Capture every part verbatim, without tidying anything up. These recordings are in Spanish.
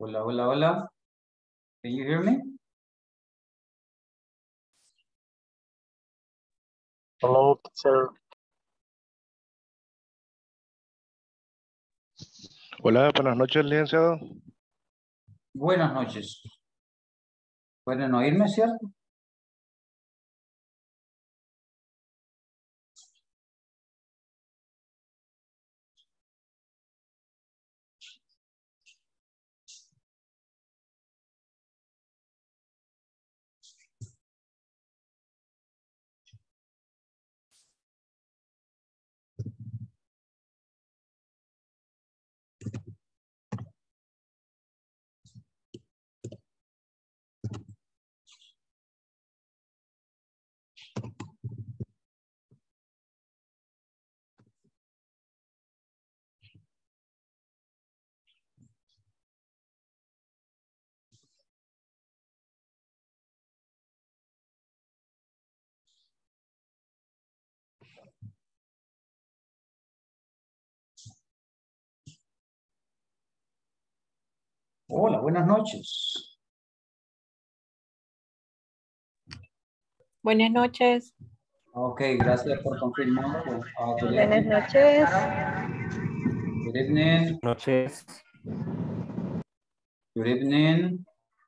Hola, hola, hola. Can you hear me? Hello, teacher. Hola, buenas noches, licenciado. Buenas noches. ¿Pueden oírme, cierto? Hola, buenas noches. Buenas noches. Ok, gracias por confirmar. Uh, good Buenas evening. noches. Good evening. Noches. Good evening.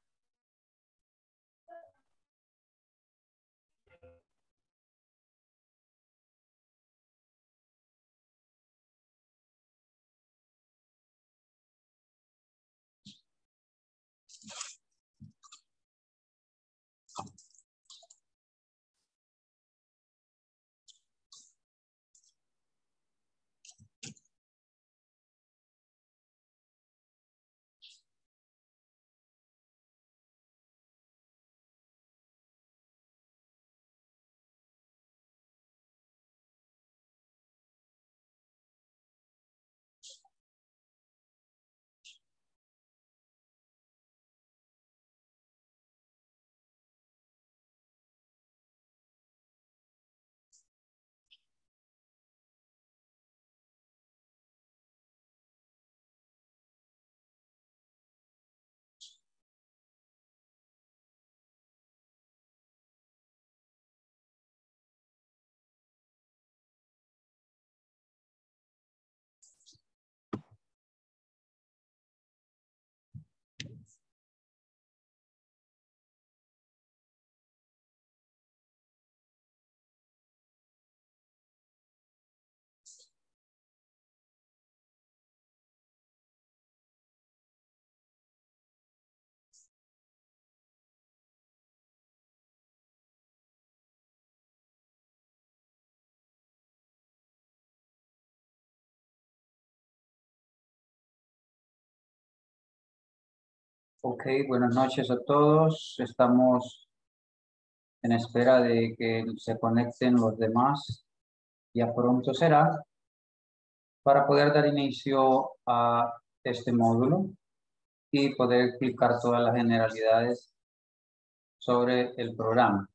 Ok, buenas noches a todos. Estamos en espera de que se conecten los demás. Ya pronto será para poder dar inicio a este módulo y poder explicar todas las generalidades sobre el programa.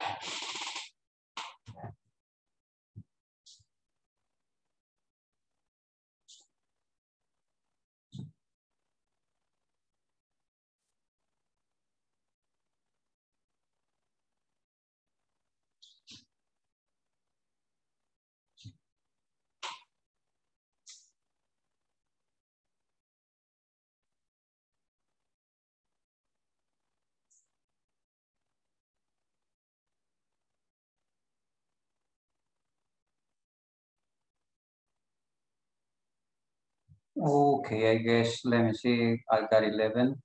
Okay, I guess, let me see, I got eleven.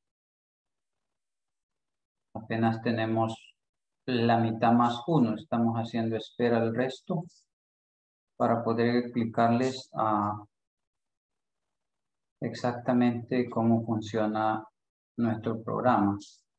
Apenas tenemos la mitad más uno. Estamos haciendo espera al resto para poder explicarles a exactamente cómo funciona nuestro programa.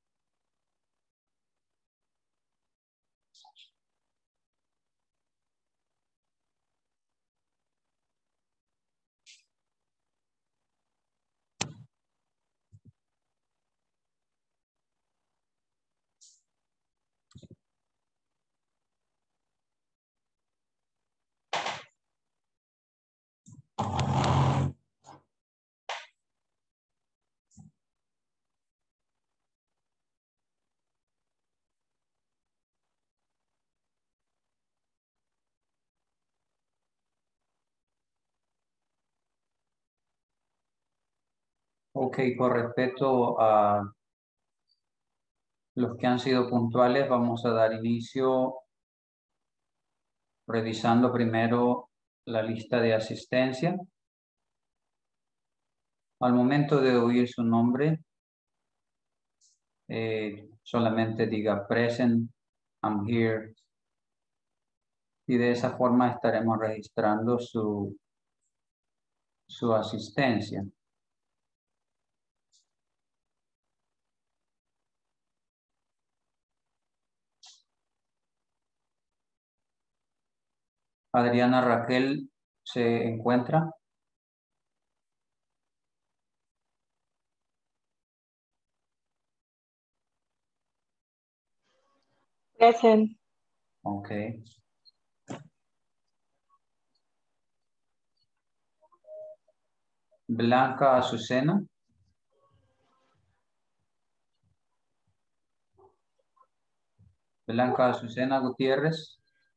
Ok, con respecto a los que han sido puntuales, vamos a dar inicio revisando primero la lista de asistencia. Al momento de oír su nombre, eh, solamente diga present, I'm here. Y de esa forma estaremos registrando su, su asistencia. Adriana Raquel se encuentra. Present. Ok. Blanca Azucena. Blanca Azucena Gutiérrez.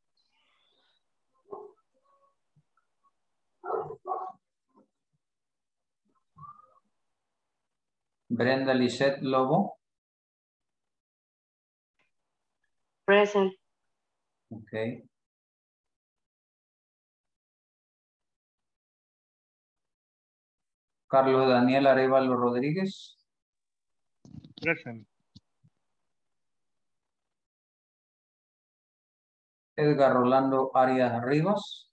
Brenda Lisette Lobo. Present. Ok. Carlos Daniel Arevalo Rodríguez. Present. Edgar Rolando Arias Rivas.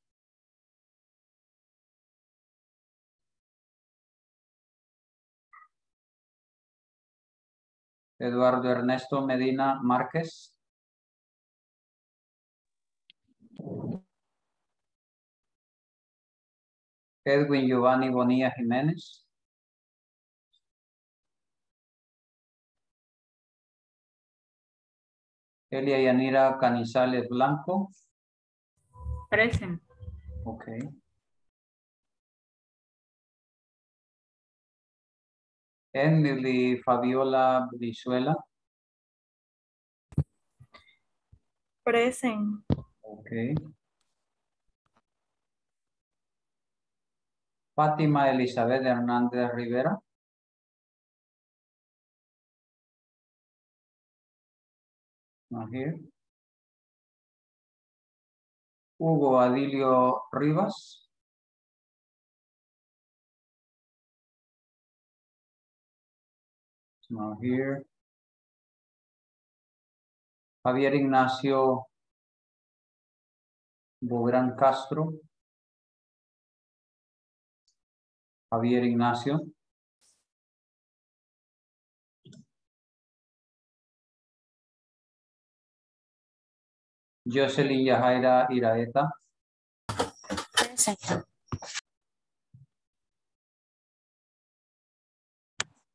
Eduardo Ernesto Medina Márquez. Edwin Giovanni Bonilla Jiménez. Elia Yanira Canizales Blanco. Present. Ok. Emily Fabiola Brizuela. Present. Ok. Fátima Elizabeth Hernández Rivera. Not here. Hugo Adilio Rivas. Not here. Javier Ignacio Bográn Castro. Javier Ignacio. Jocelyn Yajaira Iraeta. Present.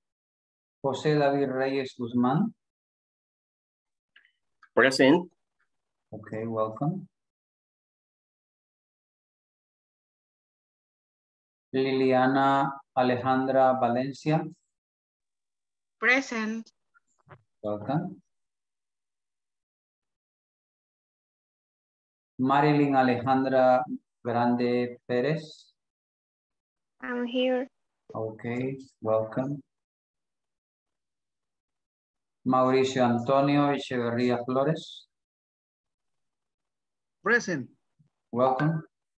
José David Reyes Guzmán. Present. Okay, welcome. Liliana Alejandra Valencia. Present. Welcome. Marilyn Alejandra Grande Pérez. I'm here. Okay, welcome. Mauricio Antonio Echeverría Flores. Present. Welcome.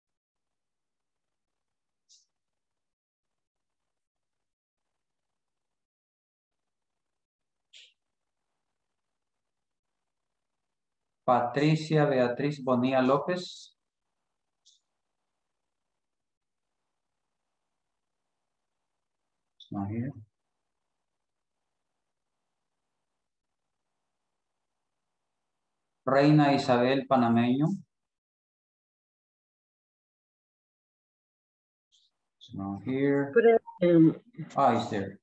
Patricia Beatriz Bonilla López. It's not here. Reina Isabel Panameño. It's not here. Present. Ah, it's there.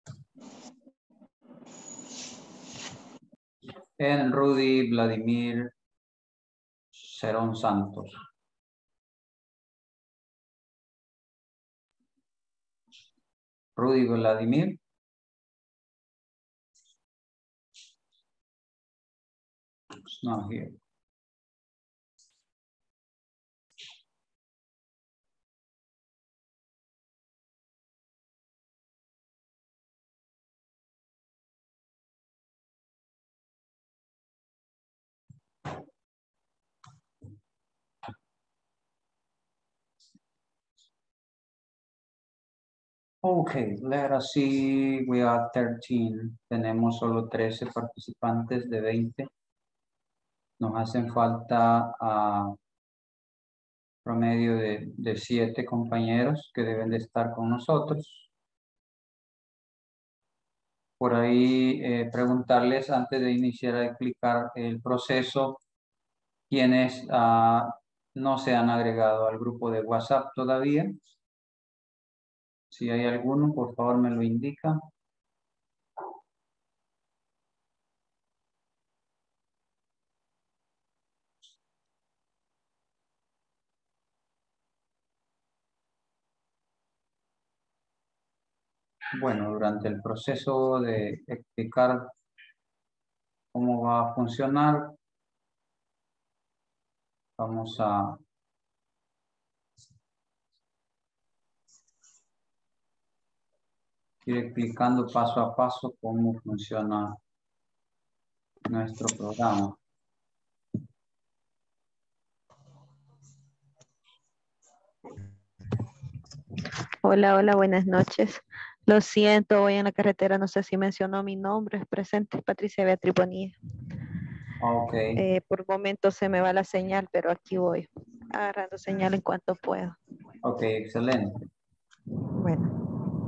And Rudy Vladimir Cerón Santos. Rudy Vladimir. It's not here. Okay, let us see, we are thirteen. Tenemos solo trece participantes de veinte. Nos hacen falta a promedio de, de siete compañeros que deben de estar con nosotros. Por ahí eh, preguntarles antes de iniciar a explicar el proceso, quienes ah, no se han agregado al grupo de WhatsApp todavía. Si hay alguno, por favor me lo indica. Bueno, durante el proceso de explicar cómo va a funcionar, vamos a ir explicando paso a paso cómo funciona nuestro programa. Hola, hola, buenas noches. Lo siento, voy en la carretera, no sé si mencionó mi nombre, es presente, Patricia Beatriz Bonilla. Ok, Eh, por momentos se me va la señal, pero aquí voy, agarrando señal en cuanto puedo. ok, excelente. Bueno,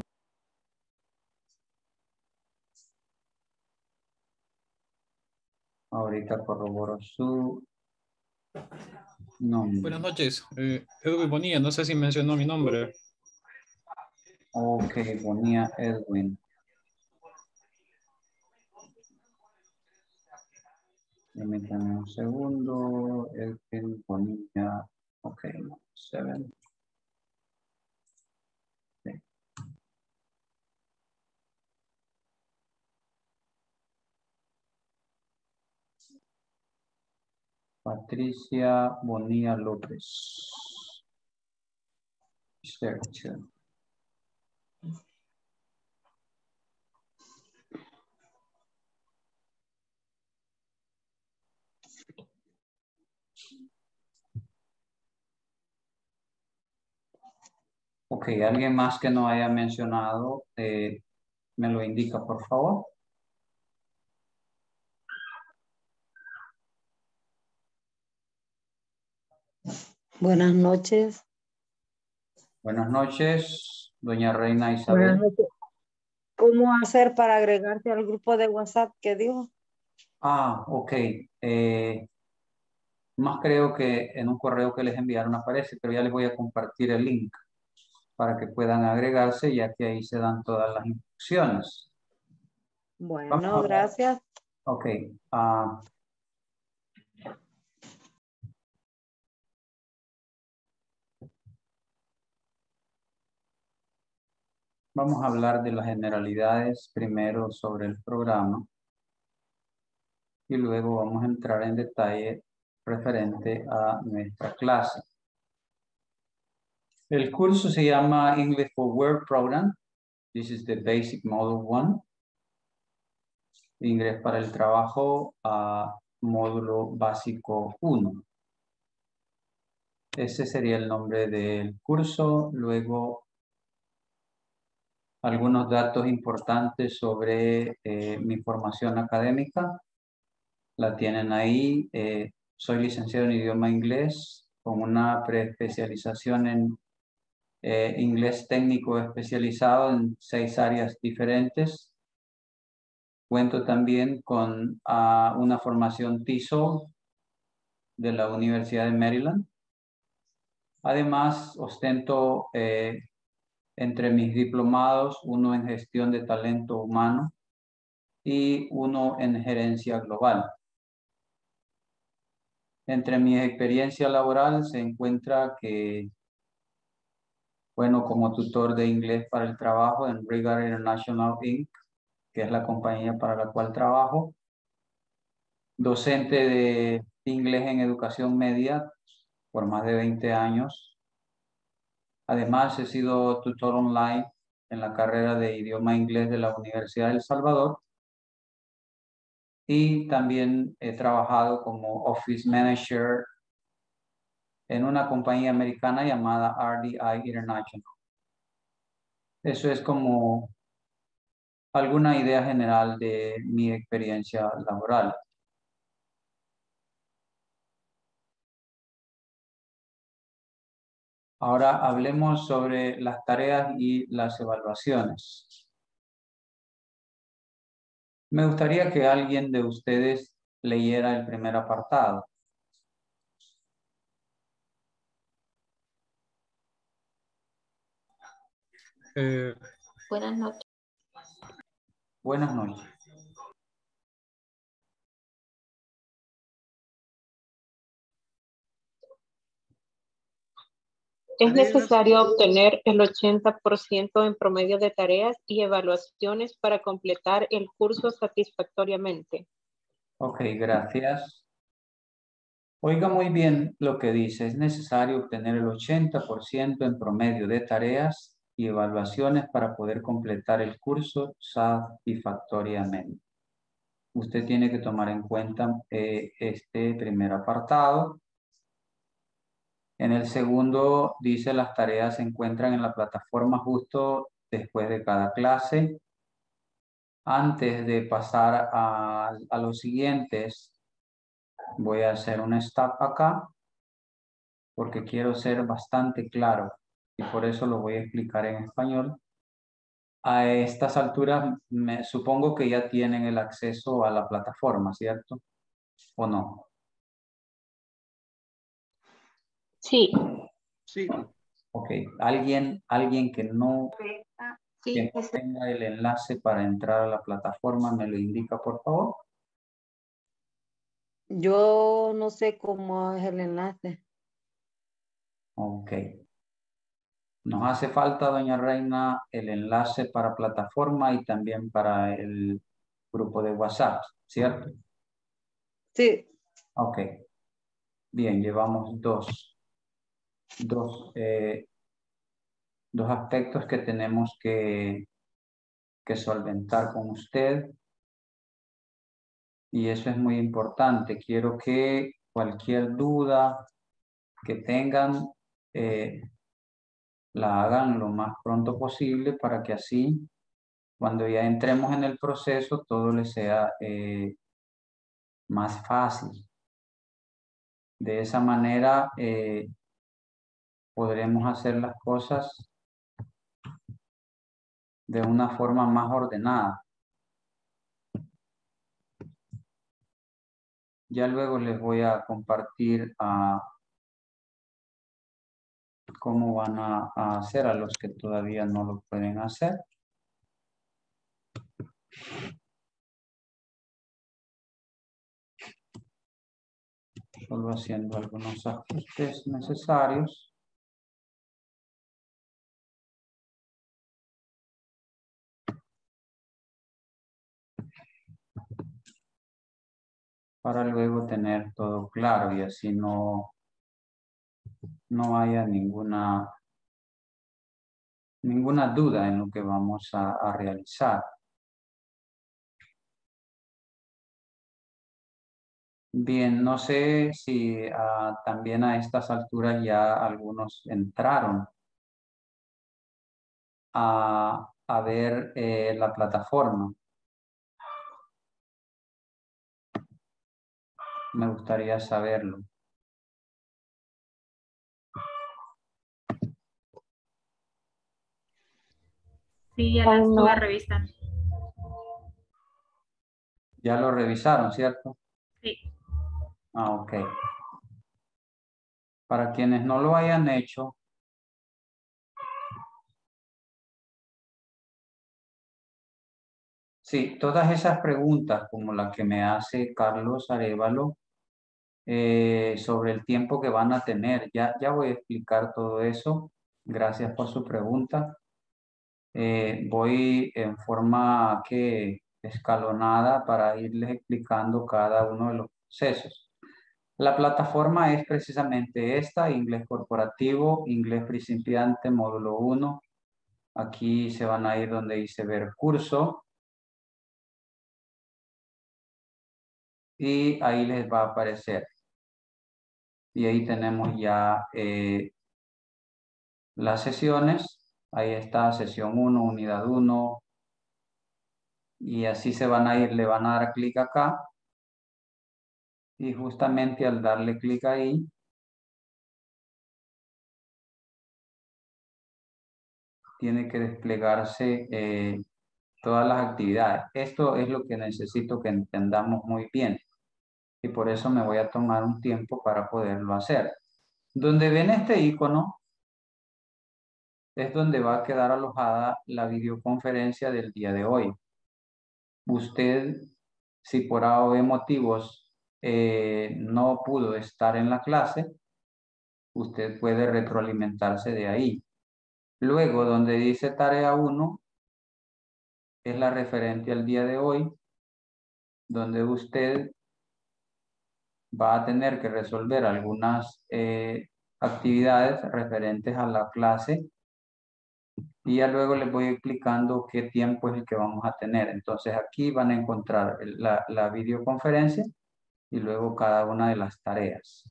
Ahorita corroboro su nombre. Buenas noches, eh, Edwin Bonilla, no sé si mencionó mi nombre. Ok, Bonilla Edwin. Permítanme un segundo. Edwin Bonilla. Ok, seven. Okay. Patricia Bonilla López. Search. Ok, alguien más que no haya mencionado, eh, me lo indica, por favor. Buenas noches. Buenas noches, doña Reina Buenas Isabel. noches. ¿Cómo hacer para agregarte al grupo de WhatsApp que dijo? Ah, ok. Eh, más creo que en un correo que les enviaron aparece, pero ya les voy a compartir el link para que puedan agregarse, ya que ahí se dan todas las instrucciones. Vamos Bueno, a ver. gracias. Ok. ah, Vamos a hablar de las generalidades primero sobre el programa y luego vamos a entrar en detalle referente a nuestra clase. El curso se llama English for Work Program. This is the basic model one. Inglés para el trabajo a módulo básico uno. Ese sería el nombre del curso. Luego, algunos datos importantes sobre eh, mi formación académica. La tienen ahí. Eh, soy licenciado en idioma inglés con una preespecialización en eh, inglés técnico especializado en seis áreas diferentes. Cuento también con uh, una formación T E S O L de la Universidad de Maryland. Además, ostento eh, entre mis diplomados uno en gestión de talento humano y uno en gerencia global. Entre mi experiencia laboral se encuentra que, bueno, como tutor de inglés para el trabajo en Rigor International incorporated, que es la compañía para la cual trabajo. Docente de inglés en educación media por más de veinte años. Además, he sido tutor online en la carrera de idioma inglés de la Universidad de El Salvador. Y también he trabajado como Office Manager en una compañía americana llamada R D I International. Eso es como alguna idea general de mi experiencia laboral. Ahora hablemos sobre las tareas y las evaluaciones. Me gustaría que alguien de ustedes leyera el primer apartado. Eh, Buenas noches. Buenas noches. Es necesario obtener el ochenta por ciento en promedio de tareas y evaluaciones para completar el curso satisfactoriamente. Ok, gracias. Oiga muy bien lo que dice. Es necesario obtener el ochenta por ciento en promedio de tareas y evaluaciones para poder completar el curso satisfactoriamente. Usted tiene que tomar en cuenta eh, este primer apartado. En el segundo dice las tareas se encuentran en la plataforma justo después de cada clase. Antes de pasar a, a los siguientes, voy a hacer un stop acá porque quiero ser bastante claro y por eso lo voy a explicar en español. A estas alturas me supongo que ya tienen el acceso a la plataforma, ¿cierto? ¿O no? Sí. Sí. Ok, alguien, alguien que no, Sí, que no tenga el enlace para entrar a la plataforma, ¿me lo indica, por favor? Yo no sé cómo es el enlace. Ok. Nos hace falta, doña Reina, el enlace para plataforma y también para el grupo de WhatsApp, ¿cierto? Sí. Ok. Bien, llevamos dos, dos, eh, dos aspectos que tenemos que, que solventar con usted. Y eso es muy importante. Quiero que cualquier duda que tengan, eh, la hagan lo más pronto posible para que así, cuando ya entremos en el proceso, todo les sea eh, más fácil. De esa manera eh, podremos hacer las cosas de una forma más ordenada. Ya luego les voy a compartir a cómo van a, a hacer a los que todavía no lo pueden hacer. Solo haciendo algunos ajustes necesarios. para luego tener todo claro y así no, no haya ninguna, ninguna duda en lo que vamos a, a realizar. Bien, no sé si uh, también a estas alturas ya algunos entraron a, a ver eh, la plataforma. Me gustaría saberlo. Sí, ya lo Aún no. estuve revisando. Ya lo revisaron, ¿cierto? Sí. Ah, ok. Para quienes no lo hayan hecho, sí, todas esas preguntas como la que me hace Carlos Arévalo eh, sobre el tiempo que van a tener, ya, ya voy a explicar todo eso. Gracias por su pregunta. Eh, voy en forma que escalonada para irles explicando cada uno de los procesos. La plataforma es precisamente esta: inglés corporativo, inglés principiante, módulo uno. Aquí se van a ir donde dice ver curso. Y ahí les va a aparecer. Y ahí tenemos ya eh, las sesiones. Ahí está sesión uno, unidad uno. Y así se van a ir, le van a dar clic acá. Y justamente al darle clic ahí, tiene que desplegarse eh, todas las actividades. Esto es lo que necesito que entendamos muy bien. Y por eso me voy a tomar un tiempo para poderlo hacer. Donde ven este icono, es donde va a quedar alojada la videoconferencia del día de hoy. Usted, si por A o B motivos eh, no pudo estar en la clase, usted puede retroalimentarse de ahí. Luego, donde dice tarea uno, es la referente al día de hoy, donde usted va a tener que resolver algunas eh, actividades referentes a la clase. Y ya luego les voy explicando qué tiempo es el que vamos a tener. Entonces aquí van a encontrar la, la videoconferencia y luego cada una de las tareas.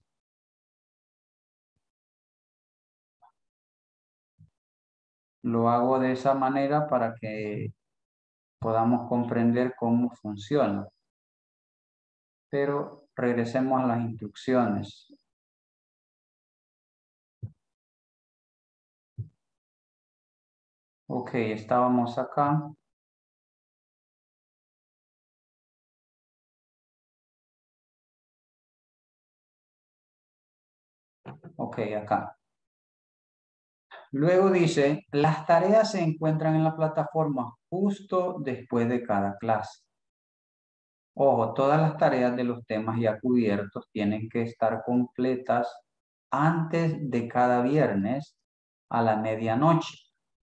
Lo hago de esa manera para que podamos comprender cómo funciona. Pero regresemos a las instrucciones. Ok, estábamos acá. Ok, acá. Luego dice, las tareas se encuentran en la plataforma justo después de cada clase. Ojo, todas las tareas de los temas ya cubiertos tienen que estar completas antes de cada viernes a la medianoche,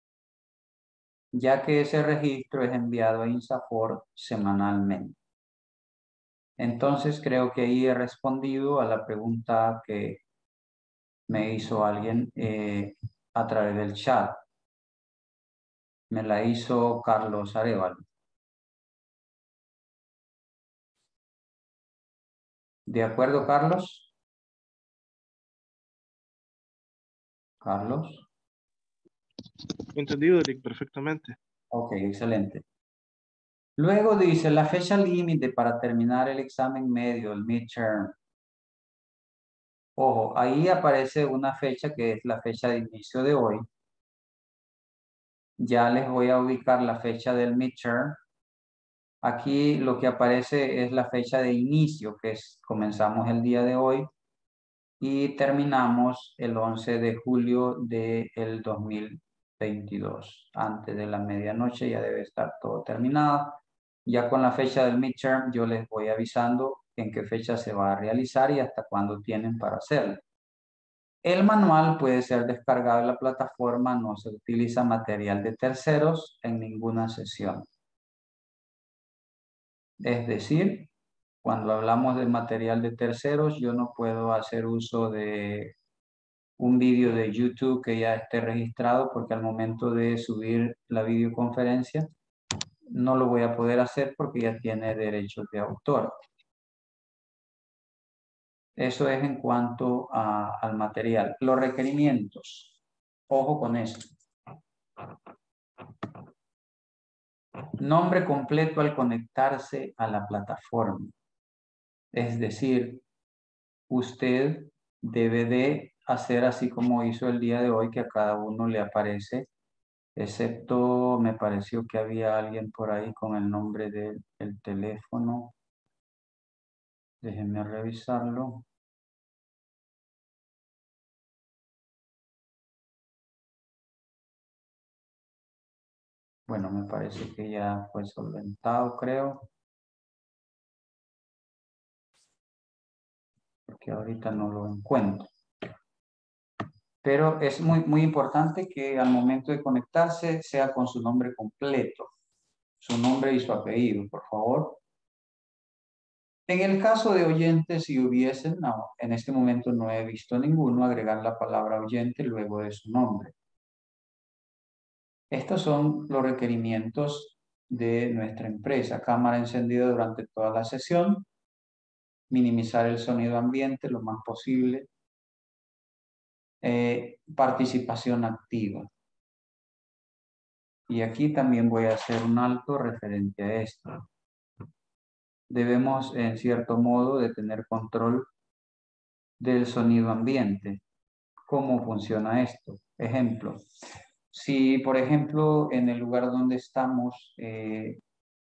ya que ese registro es enviado a INSAFORP semanalmente. Entonces creo que ahí he respondido a la pregunta que me hizo alguien eh, a través del chat. Me la hizo Carlos Arévalo. ¿De acuerdo, Carlos? Carlos. Entendido, Eric, perfectamente. Ok, excelente. Luego dice la fecha límite para terminar el examen medio, el midterm. Ojo, ahí aparece una fecha que es la fecha de inicio de hoy. Ya les voy a ubicar la fecha del midterm. Aquí lo que aparece es la fecha de inicio, que es comenzamos el día de hoy y terminamos el once de julio del dos mil veintidós. Antes de la medianoche ya debe estar todo terminado. Ya con la fecha del midterm yo les voy avisando en qué fecha se va a realizar y hasta cuándo tienen para hacerlo. El manual puede ser descargado en la plataforma, no se utiliza material de terceros en ninguna sesión. Es decir, Cuando hablamos de material de terceros, yo no puedo hacer uso de un vídeo de YouTube que ya esté registrado, porque al momento de subir la videoconferencia no lo voy a poder hacer porque ya tiene derechos de autor. Eso es en cuanto a, al material. Los requerimientos. Ojo con eso. Nombre completo al conectarse a la plataforma. Es decir, usted debe de hacer así como hizo el día de hoy, que a cada uno le aparece, excepto me pareció que había alguien por ahí con el nombre del el teléfono. Déjenme revisarlo. Bueno, me parece que ya fue solventado, creo. Porque ahorita no lo encuentro. Pero es muy, muy importante que al momento de conectarse sea con su nombre completo. Su nombre y su apellido, por favor. En el caso de oyentes, si hubiesen, no, en este momento no he visto ninguno agregar la palabra oyente luego de su nombre. Estos son los requerimientos de nuestra empresa. Cámara encendida durante toda la sesión. Minimizar el sonido ambiente lo más posible. Eh, participación activa. Y aquí también voy a hacer un alto referente a esto. Debemos, en cierto modo, de tener control del sonido ambiente. ¿Cómo funciona esto? Ejemplo. Si, por ejemplo, en el lugar donde estamos eh,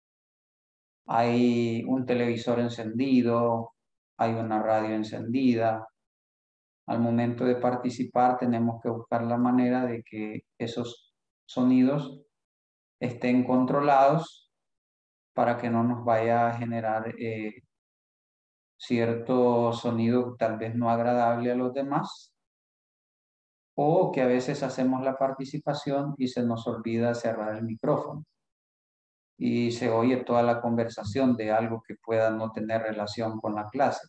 hay un televisor encendido, hay una radio encendida, al momento de participar tenemos que buscar la manera de que esos sonidos estén controlados para que no nos vaya a generar eh, cierto sonido tal vez no agradable a los demás, o que a veces hacemos la participación y se nos olvida cerrar el micrófono y se oye toda la conversación de algo que pueda no tener relación con la clase.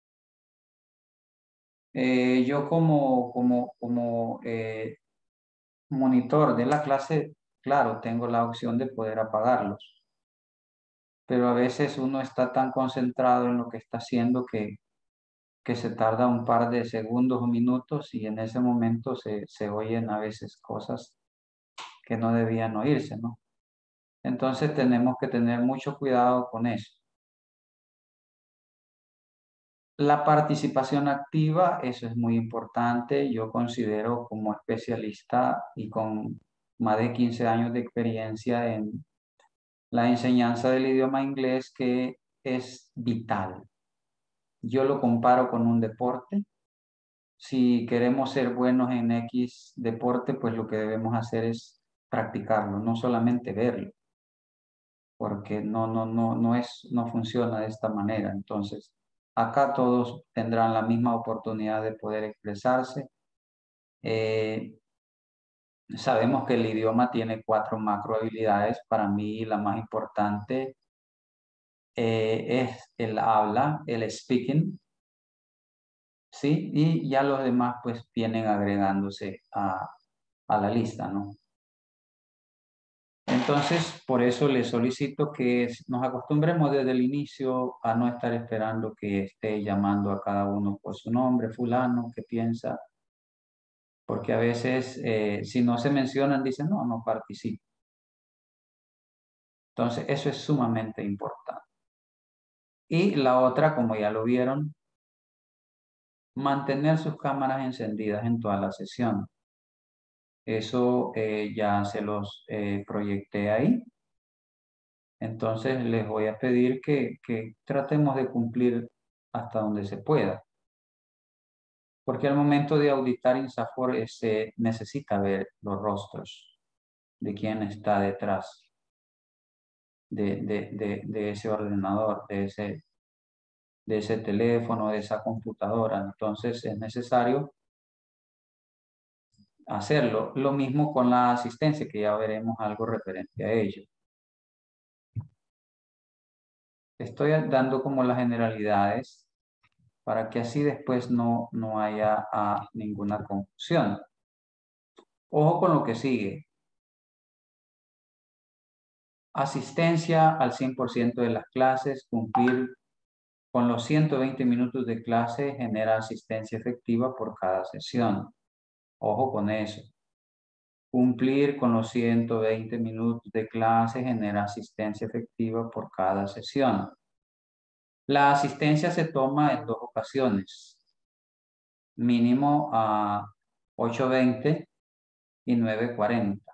Eh, yo como, como, como eh, monitor de la clase, claro, tengo la opción de poder apagarlos, pero a veces uno está tan concentrado en lo que está haciendo que, que se tarda un par de segundos o minutos y en ese momento se, se oyen a veces cosas que no debían oírse, ¿no? Entonces tenemos que tener mucho cuidado con eso. La participación activa, eso es muy importante. Yo considero como especialista y con más de quince años de experiencia en la enseñanza del idioma inglés que es vital. Yo lo comparo con un deporte. Si queremos ser buenos en X deporte, pues lo que debemos hacer es practicarlo, no solamente verlo, porque no, no, no, no, es, no funciona de esta manera. Entonces, acá todos tendrán la misma oportunidad de poder expresarse. Eh, sabemos que el idioma tiene cuatro macro habilidades. Para mí la más importante eh, es el habla, el speaking, ¿sí? Y ya los demás pues vienen agregándose a, a la lista, ¿no? Entonces, por eso les solicito que nos acostumbremos desde el inicio a no estar esperando que esté llamando a cada uno por su nombre, fulano, ¿qué piensa? Porque a veces, eh, si no se mencionan, dicen, no, no participo. Entonces, eso es sumamente importante. Y la otra, como ya lo vieron, mantener sus cámaras encendidas en toda la sesión. Eso eh, ya se los eh, proyecté ahí. Entonces les voy a pedir que, que tratemos de cumplir hasta donde se pueda. Porque al momento de auditar INSAFORP eh, se necesita ver los rostros de quién está detrás de, de, de, de ese ordenador, de ese, de ese teléfono, de esa computadora. Entonces es necesario hacerlo. Lo mismo con la asistencia, que ya veremos algo referente a ello. Estoy dando como las generalidades para que así después no, no haya ah, ninguna confusión. Ojo con lo que sigue. Asistencia al cien por ciento de las clases, cumplir con los ciento veinte minutos de clase genera asistencia efectiva por cada sesión. Ojo con eso. Cumplir con los ciento veinte minutos de clase genera asistencia efectiva por cada sesión. La asistencia se toma en dos ocasiones. Mínimo a ocho veinte y nueve cuarenta.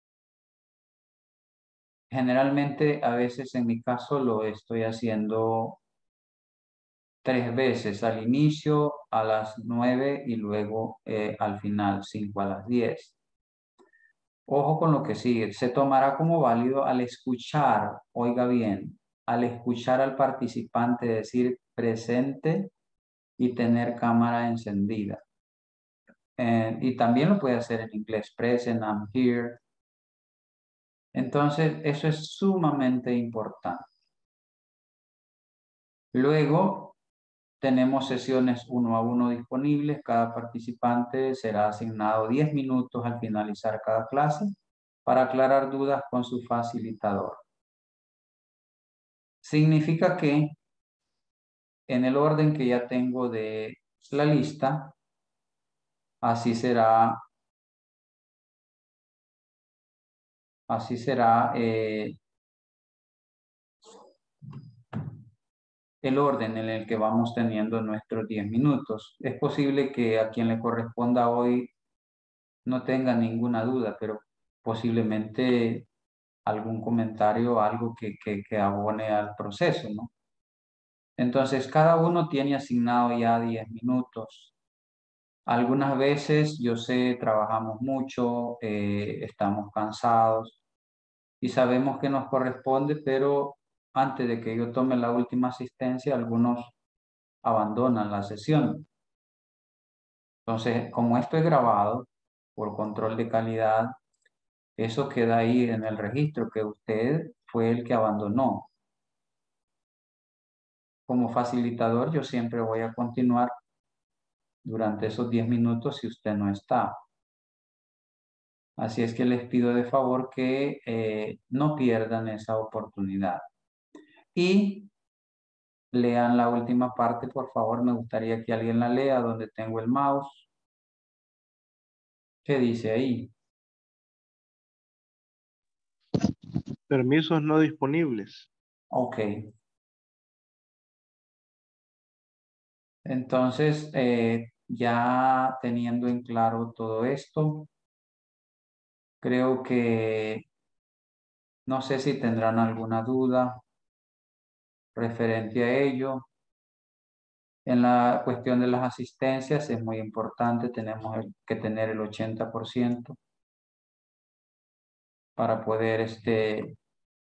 Generalmente, a veces en mi caso lo estoy haciendo tres veces, al inicio, a las nueve y luego eh, al final, cinco a las diez. Ojo con lo que sigue. Se tomará como válido al escuchar, oiga bien, al escuchar al participante decir presente y tener cámara encendida. Eh, y también lo puede hacer en inglés, present, I'm here. Entonces, eso es sumamente importante. Luego, tenemos sesiones uno a uno disponibles. Cada participante será asignado diez minutos al finalizar cada clase para aclarar dudas con su facilitador. Significa que en el orden que ya tengo de la lista, así será, así será eh, el orden en el que vamos teniendo nuestros diez minutos. Es posible que a quien le corresponda hoy no tenga ninguna duda, pero posiblemente algún comentario, algo que, que, que abone al proceso, ¿no? Entonces, cada uno tiene asignado ya diez minutos. Algunas veces, yo sé, trabajamos mucho, eh, estamos cansados y sabemos que nos corresponde, pero antes de que yo tome la última asistencia, algunos abandonan la sesión. Entonces, como esto es grabado por control de calidad, eso queda ahí en el registro que usted fue el que abandonó. Como facilitador, yo siempre voy a continuar durante esos diez minutos si usted no está. Así es que les pido de favor que eh, no pierdan esa oportunidad. Y lean la última parte, por favor. Me gustaría que alguien la lea donde tengo el mouse. ¿Qué dice ahí? Permisos no disponibles. Ok. Entonces, eh, ya teniendo en claro todo esto, creo que no sé si tendrán alguna duda referente a ello. En la cuestión de las asistencias es muy importante, tenemos el- que tener el ochenta por ciento para poder este,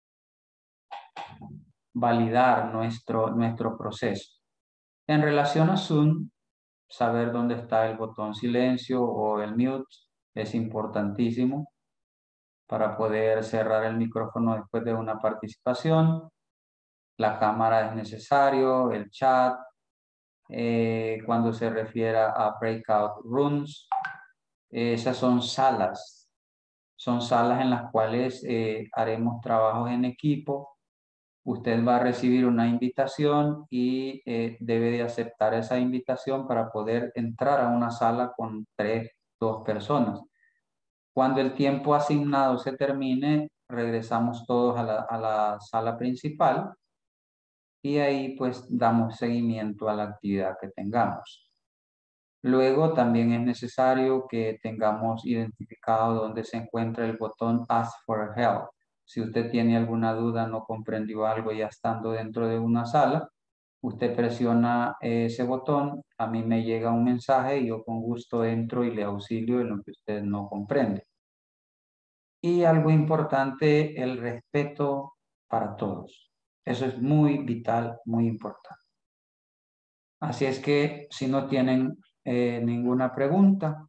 validar nuestro, nuestro proceso. En relación a Zoom, saber dónde está el botón silencio o el mute es importantísimo para poder cerrar el micrófono después de una participación. La cámara es necesario, el chat, eh, cuando se refiera a breakout rooms, eh, esas son salas, son salas en las cuales eh, haremos trabajos en equipo. Usted va a recibir una invitación y eh, debe de aceptar esa invitación para poder entrar a una sala con tres, dos personas. Cuando el tiempo asignado se termine, regresamos todos a la, a la sala principal y ahí pues damos seguimiento a la actividad que tengamos. Luego también es necesario que tengamos identificado dónde se encuentra el botón Ask for Help. Si usted tiene alguna duda, no comprendió algo ya estando dentro de una sala, usted presiona ese botón, a mí me llega un mensaje y yo con gusto entro y le auxilio en lo que usted no comprende. Y algo importante, el respeto para todos. Eso es muy vital, muy importante. Así es que si no tienen eh, ninguna pregunta,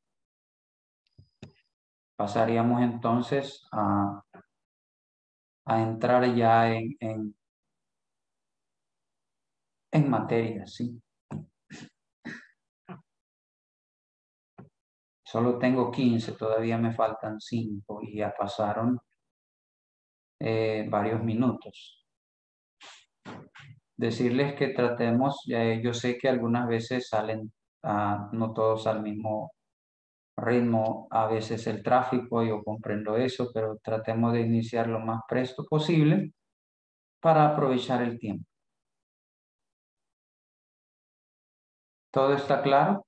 pasaríamos entonces a, a entrar ya en, en, En materia, sí. Solo tengo quince, todavía me faltan cinco y ya pasaron eh, varios minutos. Decirles que tratemos, eh, yo sé que algunas veces salen, ah, no todos al mismo ritmo, a veces el tráfico, yo comprendo eso, pero tratemos de iniciar lo más presto posible para aprovechar el tiempo. ¿Todo está claro?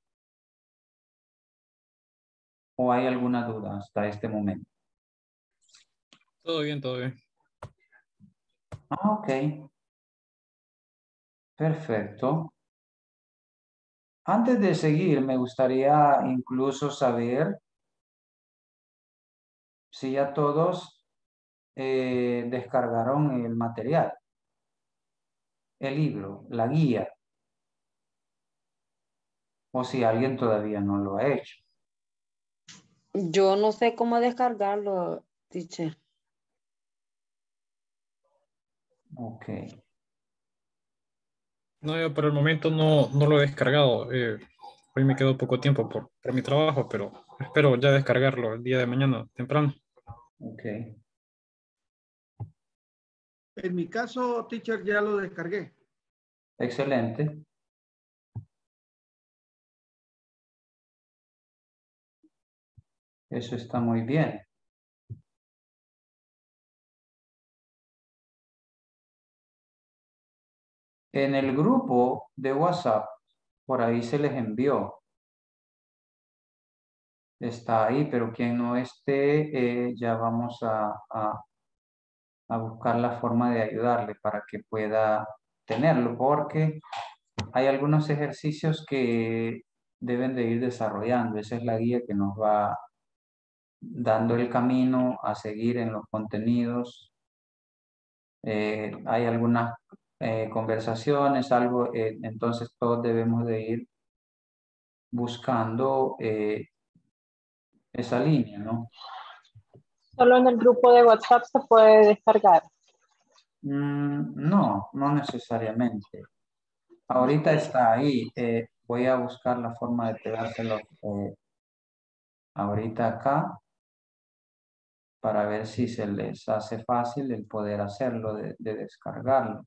¿O hay alguna duda hasta este momento? Todo bien, todo bien. Ah, ok. Perfecto. Antes de seguir, me gustaría incluso saber si ya todos eh, descargaron el material, el libro, la guía, o si alguien todavía no lo ha hecho. Yo no sé cómo descargarlo, teacher. Ok. No, yo por el momento no, no lo he descargado. Eh, hoy me quedó poco tiempo por, por mi trabajo, pero espero ya descargarlo el día de mañana temprano. Ok. En mi caso, teacher, ya lo descargué. Excelente. Eso está muy bien. En el grupo de WhatsApp, por ahí se les envió. Está ahí, pero quien no esté, eh, ya vamos a, a, a buscar la forma de ayudarle para que pueda tenerlo, porque hay algunos ejercicios que deben de ir desarrollando. Esa es la guía que nos va dando el camino a seguir en los contenidos. Eh, hay algunas eh, conversaciones, algo, eh, entonces todos debemos de ir buscando eh, esa línea, ¿no? Solo en el grupo de WhatsApp se puede descargar. Mm, no, no necesariamente. Ahorita está ahí. eh, voy a buscar la forma de pegárselo eh, ahorita acá para ver si se les hace fácil el poder hacerlo, de, de descargarlo.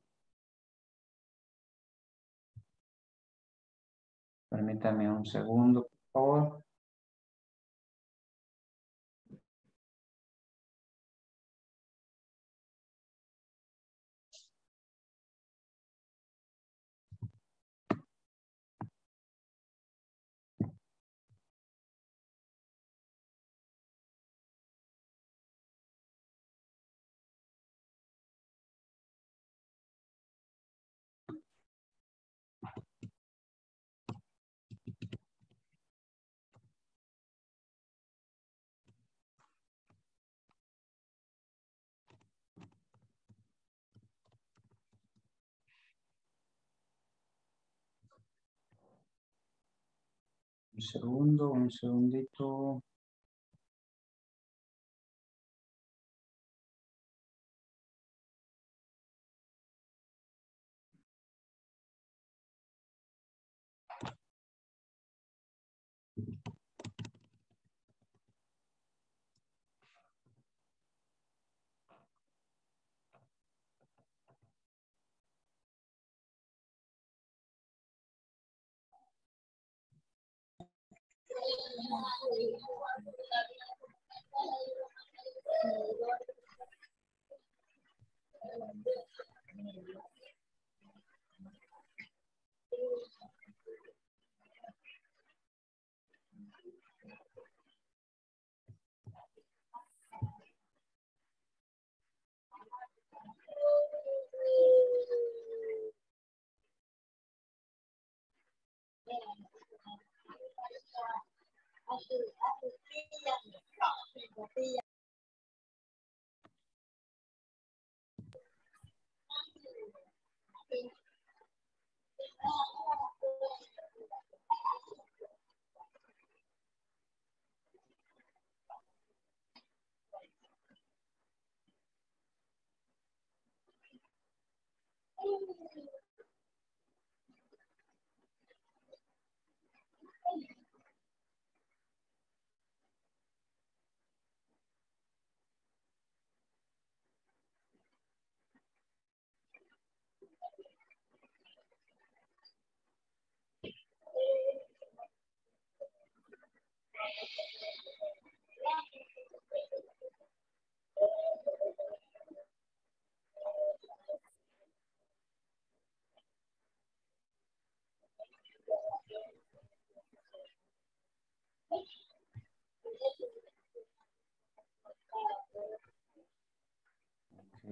Permítame un segundo, por favor. Un segundo, un segundito.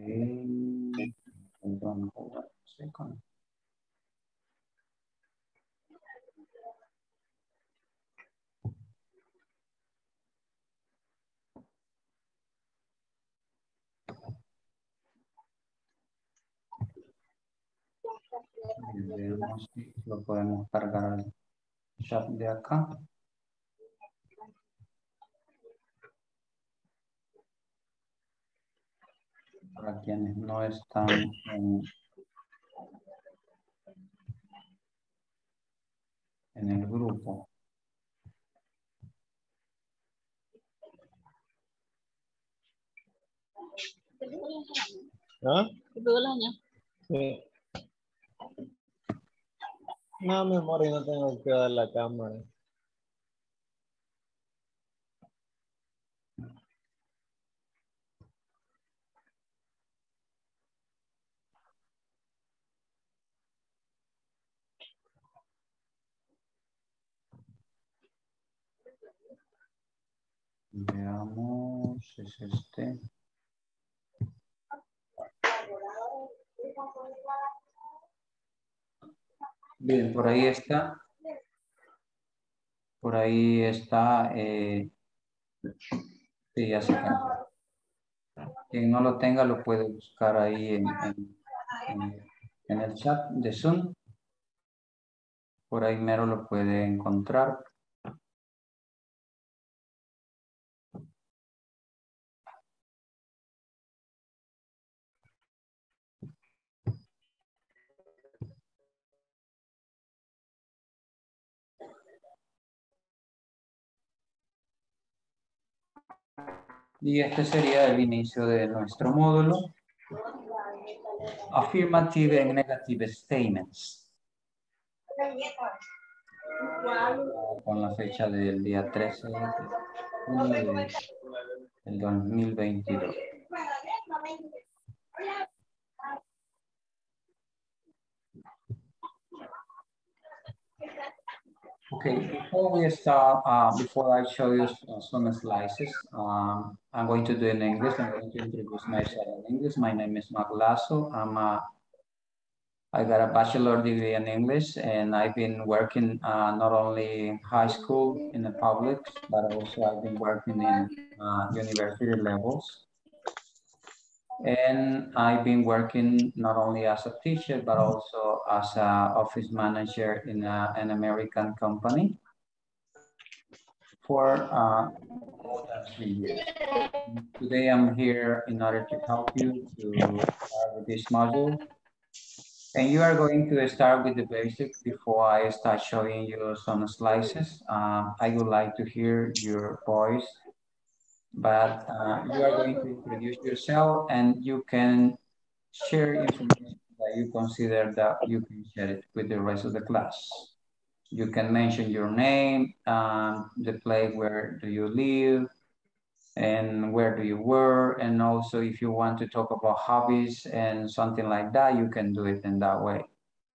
Okay. Hold on, hold on a second. Veamos si lo podemos cargar al chat de acá. Para quienes no están en, en el grupo. ¿Ah? Sí. No, mi amor, y no tengo que dar la cámara. Veamos, es este. Bien, por ahí está. Por ahí está. Eh, sí, ya se cargó. Quien no lo tenga lo puede buscar ahí en, en, en, en el chat de Zoom. Por ahí mero lo puede encontrar. Y este sería el inicio de nuestro módulo. Affirmative and negative statements. Con la fecha del día trece de junio del dos mil veintidós. Okay, before we start, uh, before I show you some slices, um, I'm going to do in English. I'm going to introduce myself in English. My name is Mark Lasso. I'm a, I got a bachelor degree in English, and I've been working uh, not only in high school in the public, but also I've been working in uh, university levels. And I've been working not only as a teacher, but also as an office manager in a, an American company for uh, more than three years. Today I'm here in order to help you to start with this module. And you are going to start with the basics before I start showing you some slices. Um, I would like to hear your voice, but uh, you are going to introduce yourself and you can share information that you consider that you can share it with the rest of the class. You can mention your name, um, the place where do you live, and where do you work, and also if you want to talk about hobbies and something like that, you can do it in that way.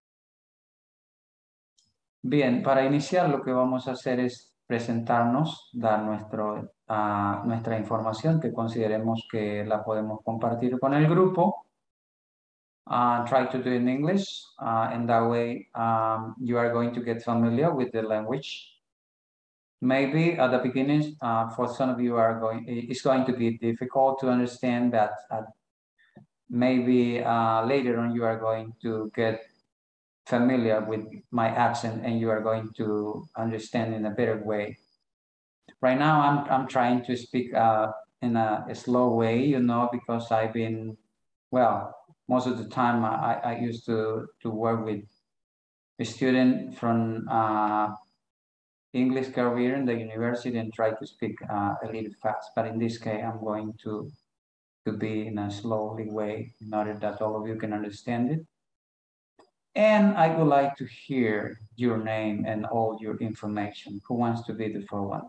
Bien, para iniciar lo que vamos a hacer es presentarnos, dar nuestro, uh, nuestra información que consideremos que la podemos compartir con el grupo. Uh, try to do it in English, uh, and that way um, you are going to get familiar with the language. Maybe at the beginning, uh, for some of you are going, it's going to be difficult to understand that. Uh, maybe uh, later on you are going to get familiar with my accent and you are going to understand in a better way. Right now, I'm I'm trying to speak uh, in a, a slow way, you know, because I've been, well, most of the time I, I used to, to work with a student from uh, English career in the university and try to speak uh, a little fast. But in this case, I'm going to, to be in a slowly way in order that all of you can understand it. And I would like to hear your name and all your information. Who wants to be the first one?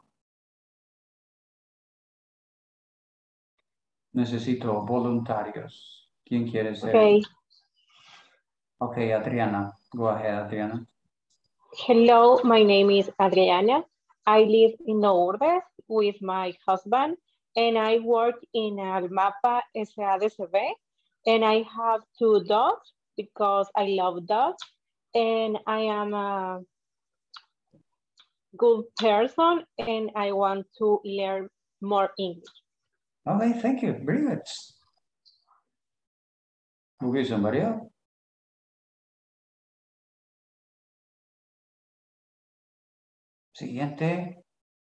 Necesito voluntarios. ¿Quién quiere ser? Okay. Okay, Adriana. Go ahead, Adriana. Hello, my name is Adriana. I live in Lourdes with my husband and I work in Almapa S A D C B And I have two dogs because I love dogs. And I am a good person and I want to learn more English. Okay, thank you. Very good. Okay, somebody else? Siguiente.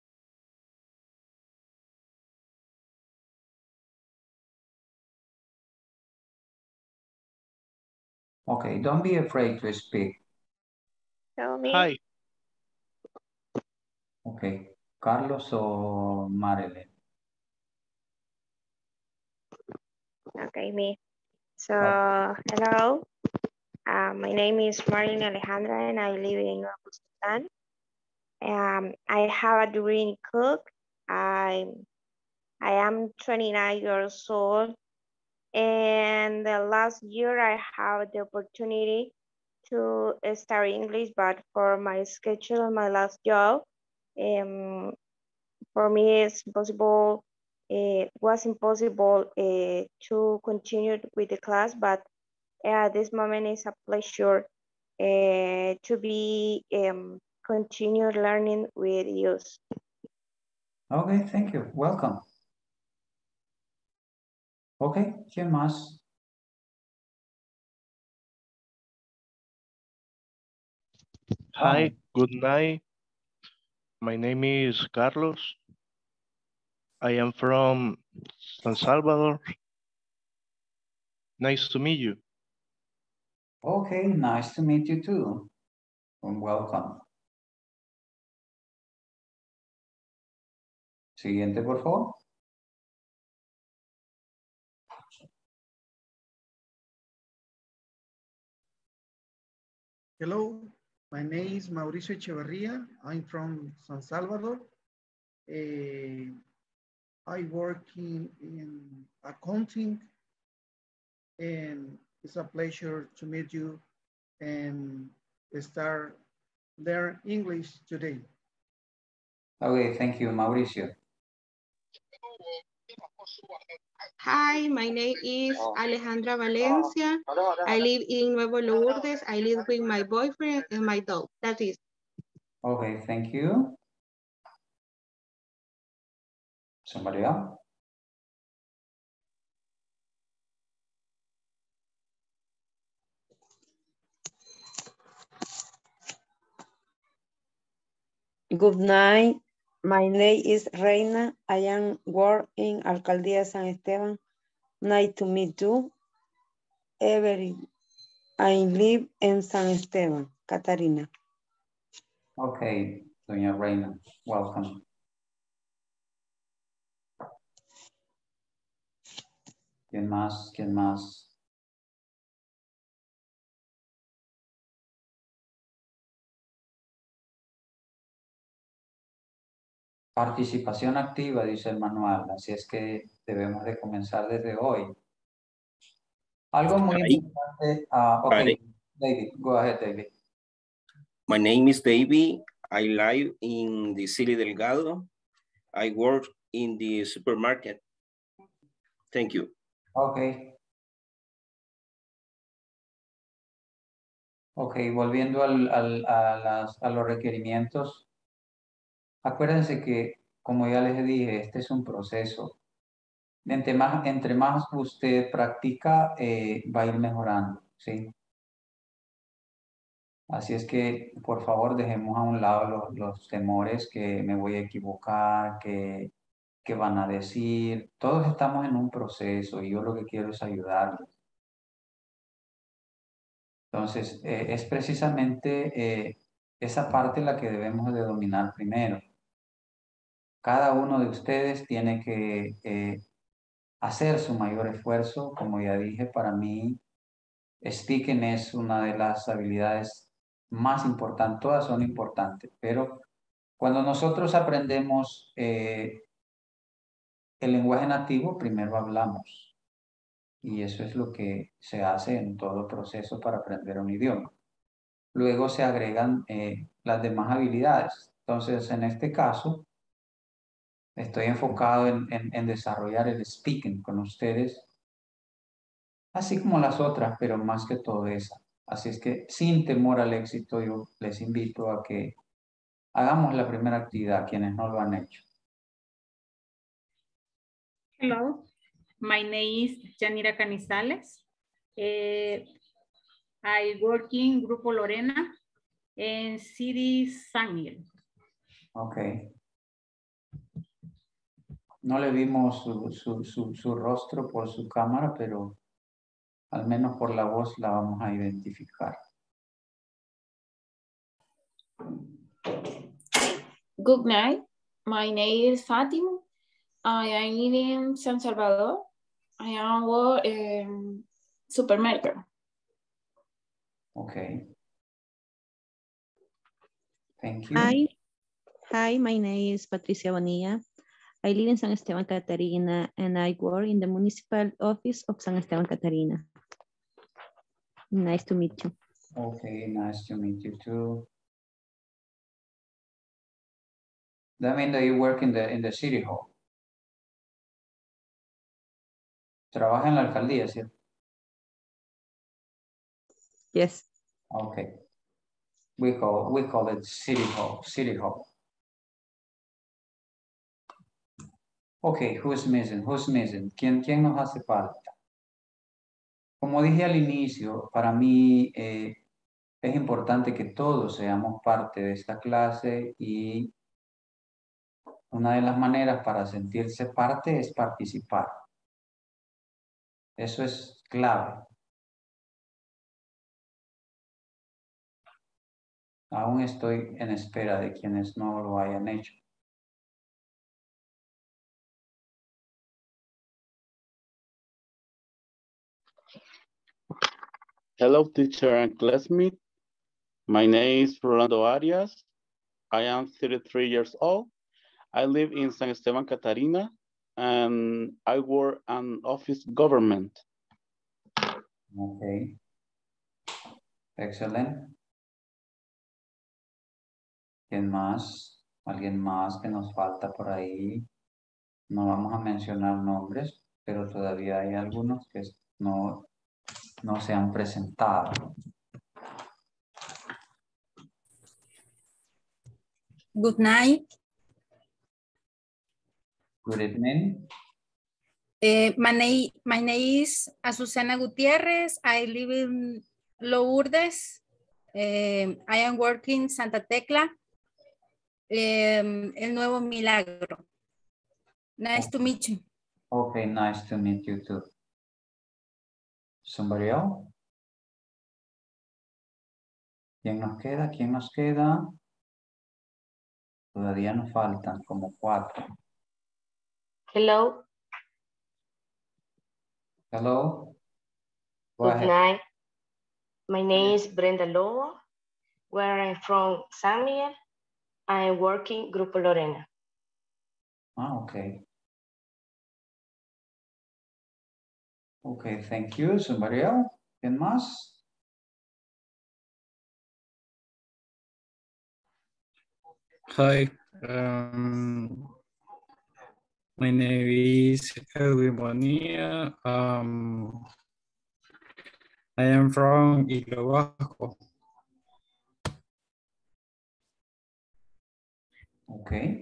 Okay, don't be afraid to speak. Tell me. Hi. Okay, Carlos o Marilyn. Okay, me. So, Oh. hello. Uh, my name is Marilyn Alejandra and I live in Uzbekistan. Um, I have a degree in cook. I, I am twenty-nine years old. And the last year I have the opportunity to study English, but for my schedule, my last job, um, for me it's impossible, it was impossible uh, to continue with the class, but at this moment it's a pleasure uh, to be um, continue learning with you. Okay, thank you. Welcome. Okay, ¿quién más? Hi, good night. My name is Carlos. I am from San Salvador. Nice to meet you. Okay, nice to meet you too. And welcome. Siguiente, por favor. Hello, my name is Mauricio Echeverria. I'm from San Salvador. Uh, I work in, in accounting, and it's a pleasure to meet you and start learn English today. Okay, thank you, Mauricio. Hi, my name is Alejandra Valencia. I live in Nuevo Lourdes. I live with my boyfriend and my dog. That is. Okay, thank you. Somebody else? Good night. My name is Reina. I am work in Alcaldía San Esteban. Nice to meet you. Every I live in San Esteban, Catarina. Okay, doña Reina, welcome. ¿Quién más? ¿Quién más? Participación activa, dice el manual, así es que debemos de comenzar desde hoy. Algo muy Hi. importante. Uh, okay, Hi. David, go ahead, David. My name is David. I live in the city Delgado. I work in the supermarket. Thank you. Okay. Ok, volviendo al, al, a, las, a los requerimientos. Acuérdense que, como ya les dije, este es un proceso. Entre más, entre más usted practica, eh, va a ir mejorando, ¿sí? Así es que, por favor, dejemos a un lado los, los temores que me voy a equivocar, que, que van a decir. Todos estamos en un proceso y yo lo que quiero es ayudarles. Entonces, eh, es precisamente eh, esa parte la que debemos de dominar primero. Cada uno de ustedes tiene que eh, hacer su mayor esfuerzo. Como ya dije, para mí, speaking es una de las habilidades más importantes. Todas son importantes, pero cuando nosotros aprendemos eh, el lenguaje nativo, primero hablamos. Y eso es lo que se hace en todo proceso para aprender un idioma. Luego se agregan eh, las demás habilidades. Entonces, en este caso, estoy enfocado en, en, en desarrollar el speaking con ustedes así como las otras, pero más que todo esa. Así es que sin temor al éxito, yo les invito a que hagamos la primera actividad, quienes no lo han hecho. Hello, my name is Yanira Canizales. Eh, I work in Grupo Lorena en City San Miguel. Ok. No le vimos su, su, su, su rostro por su cámara, pero al menos por la voz la vamos a identificar. Good night. My name is Fatima. I am in San Salvador. I am work in supermarket. Okay. Thank you. Hi. Hi, my name is Patricia Bonilla. I live in San Esteban Catarina and I work in the municipal office of San Esteban Catarina. Nice to meet you. Okay, nice to meet you too. That means that you work in the in the city hall. Trabaja en la alcaldía, ¿cierto? Yes. Okay. We call we call it city hall, city hall. Okay, who's missing? Who's missing? ¿Quién, quién nos hace falta? Como dije al inicio, para mí eh, es importante que todos seamos parte de esta clase y una de las maneras para sentirse parte es participar. Eso es clave. Aún estoy en espera de quienes no lo hayan hecho. Hello, teacher and classmate. My name is Rolando Arias. I am thirty-three years old. I live in San Esteban Catarina, and I work in office government. Okay. Excellent. ¿Quién más? ¿Alguien más que nos falta por ahí? No vamos a mencionar nombres, pero todavía hay algunos que no, no se han presentado. Good night. Good evening. Uh, my, name, my name is Azucena Gutierrez. I live in Lourdes. Uh, I am working Santa Tecla. Um, El Nuevo Milagro. Nice okay. to meet you. Okay, nice to meet you too. Somebody else? ¿Quién nos queda? ¿Quién nos queda? Todavía nos faltan como cuatro. Hello. Hello. Go Good ahead. night. My name is Brenda Lobo. Where I'm from, San Miguel. I am working Grupo Lorena. Ah, okay. Okay, thank you. Somebody else? ¿Quién más? Hi, um, my name is Edwin Bonilla. Um, I am from Ilo Vasco. Okay.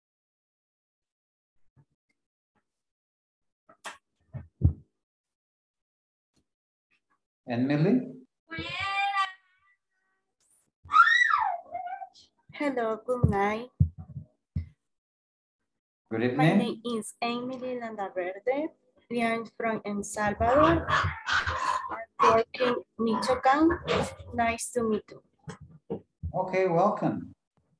Emily? Hello, good night. Good evening. My name is Emily Landaverde. I am from El Salvador. I'm working Michoacan. Nice to meet you. Okay, welcome.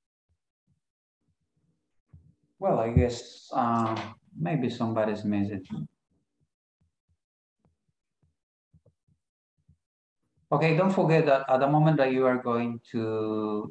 Well, I guess uh, maybe somebody's missing. Okay, don't forget that at the moment that you are going to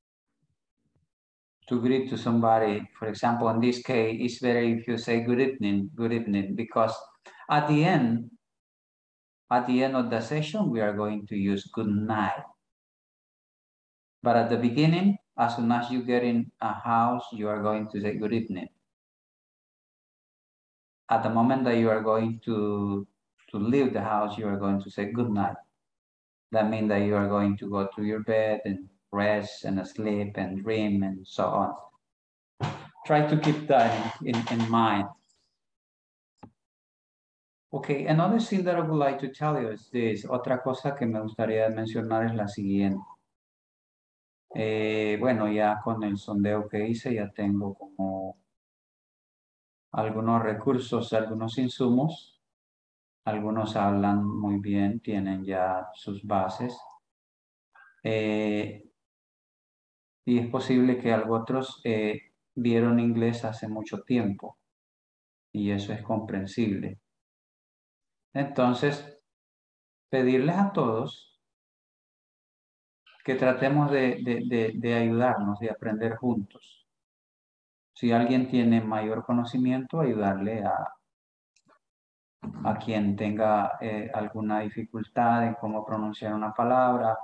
to greet to somebody, for example, in this case, it's better if you say good evening, good evening, because at the end, at the end of the session, we are going to use good night. But at the beginning, as soon as you get in a house, you are going to say good evening. At the moment that you are going to, to leave the house, you are going to say good night. That means that you are going to go to your bed and rest and sleep and dream and so on. Try to keep that in, in, in mind. Okay, another thing that I would like to tell you is this. Otra cosa que me gustaría mencionar es la siguiente. Eh, bueno, ya con el sondeo que hice ya tengo como algunos recursos, algunos insumos. Algunos hablan muy bien, tienen ya sus bases. Eh, y es posible que algunos otros eh, vieron inglés hace mucho tiempo. Y eso es comprensible. Entonces, pedirles a todos que tratemos de, de, de, de ayudarnos, de aprender juntos. Si alguien tiene mayor conocimiento, ayudarle a, a quien tenga eh, alguna dificultad en cómo pronunciar una palabra.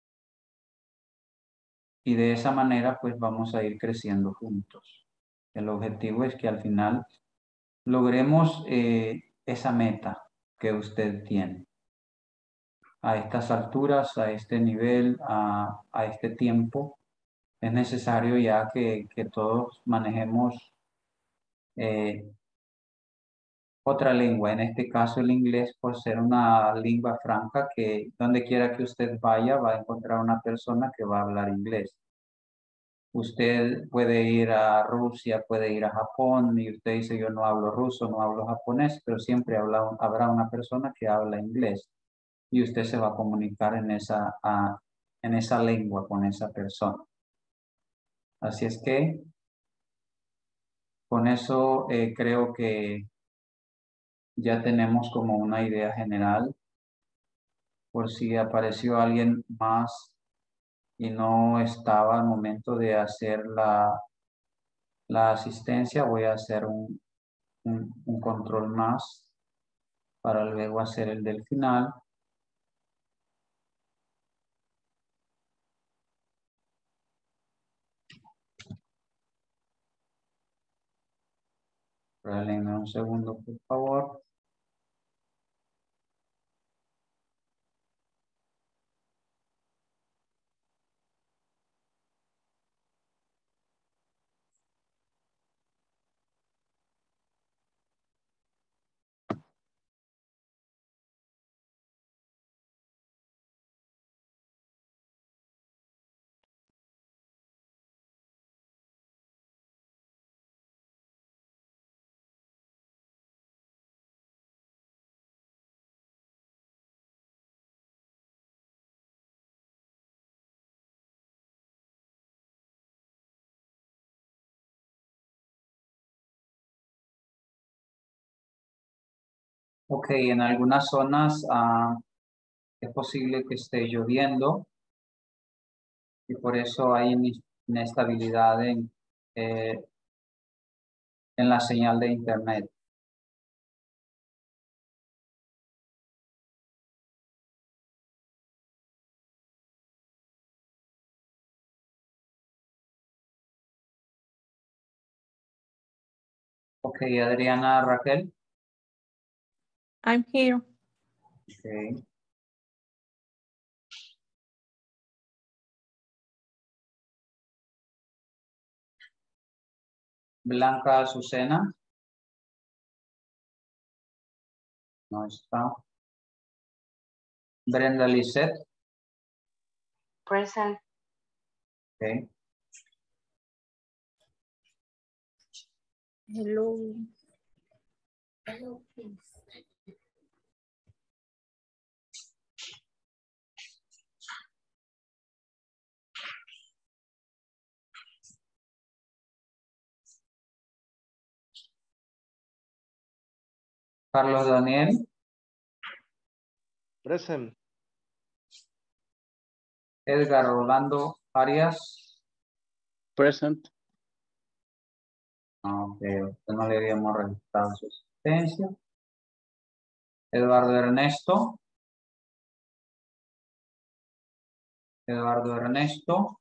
Y de esa manera, pues vamos a ir creciendo juntos. El objetivo es que al final logremos eh, esa meta que usted tiene. A estas alturas, a este nivel, a, a este tiempo, es necesario ya que, que todos manejemos eh, otra lengua, en este caso el inglés, por ser una lengua franca que donde quiera que usted vaya va a encontrar una persona que va a hablar inglés. Usted puede ir a Rusia, puede ir a Japón y usted dice yo no hablo ruso, no hablo japonés, pero siempre habla, habrá una persona que habla inglés y usted se va a comunicar en esa, a, en esa lengua con esa persona. Así es que con eso eh, creo que ya tenemos como una idea general. Por si apareció alguien más y no estaba al momento de hacer la, la asistencia, voy a hacer un, un, un control más para luego hacer el del final. Regálenme un segundo, por favor. Ok, en algunas zonas uh, es posible que esté lloviendo y por eso hay inestabilidad en, eh, en la señal de internet. Ok, Adriana, Raquel. I'm here. Okay. Blanca Azucena. No está. Brenda Lisette. Present. Okay. Hello. Hello, please. Carlos Daniel. Present. Edgar Rolando Arias. Present. Ok, usted no le habíamos registrado su asistencia. Eduardo Ernesto. Eduardo Ernesto.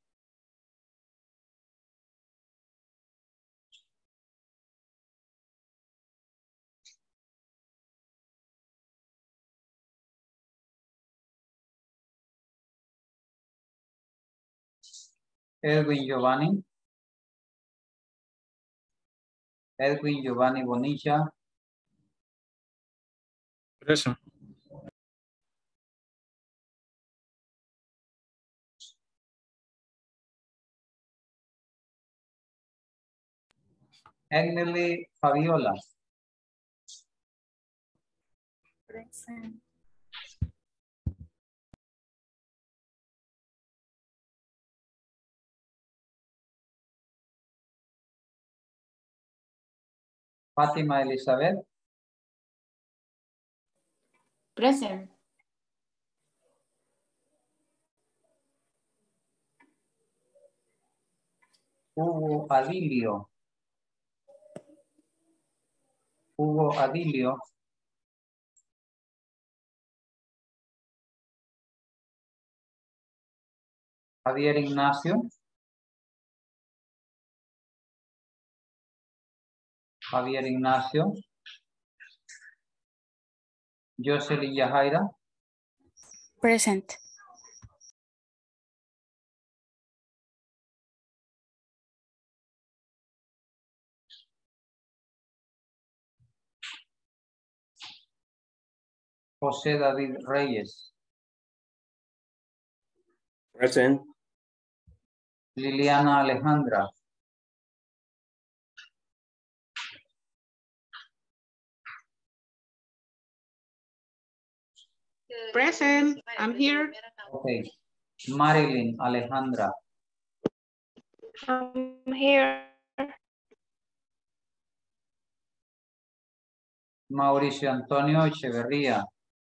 Edwin Giovanni. Edwin Giovanni Bonilla. Present. Emily Fabiola. Present. Fátima Elizabeth. Present. Hugo Adilio. Hugo Adilio. Javier Ignacio. Javier Ignacio. Jocelyn Yajaira. Present. José David Reyes. Present. Liliana Alejandra. Present. I'm here. Okay. Marilyn Alejandra. I'm here. Mauricio Antonio Echeverría.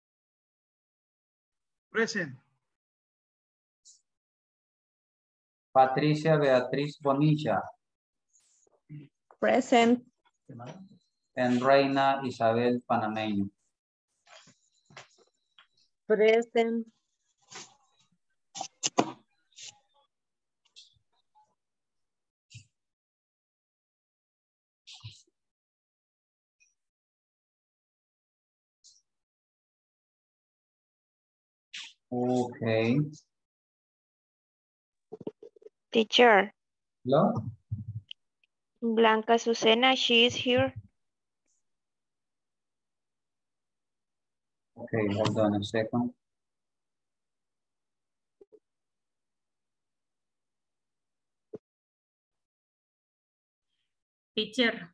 Present. Patricia Beatriz Bonilla. Present. And Reina Isabel Panameño. Present. Okay. Teacher. Hello? Blanca Susana, she is here. Okay, hold on a second. Teacher.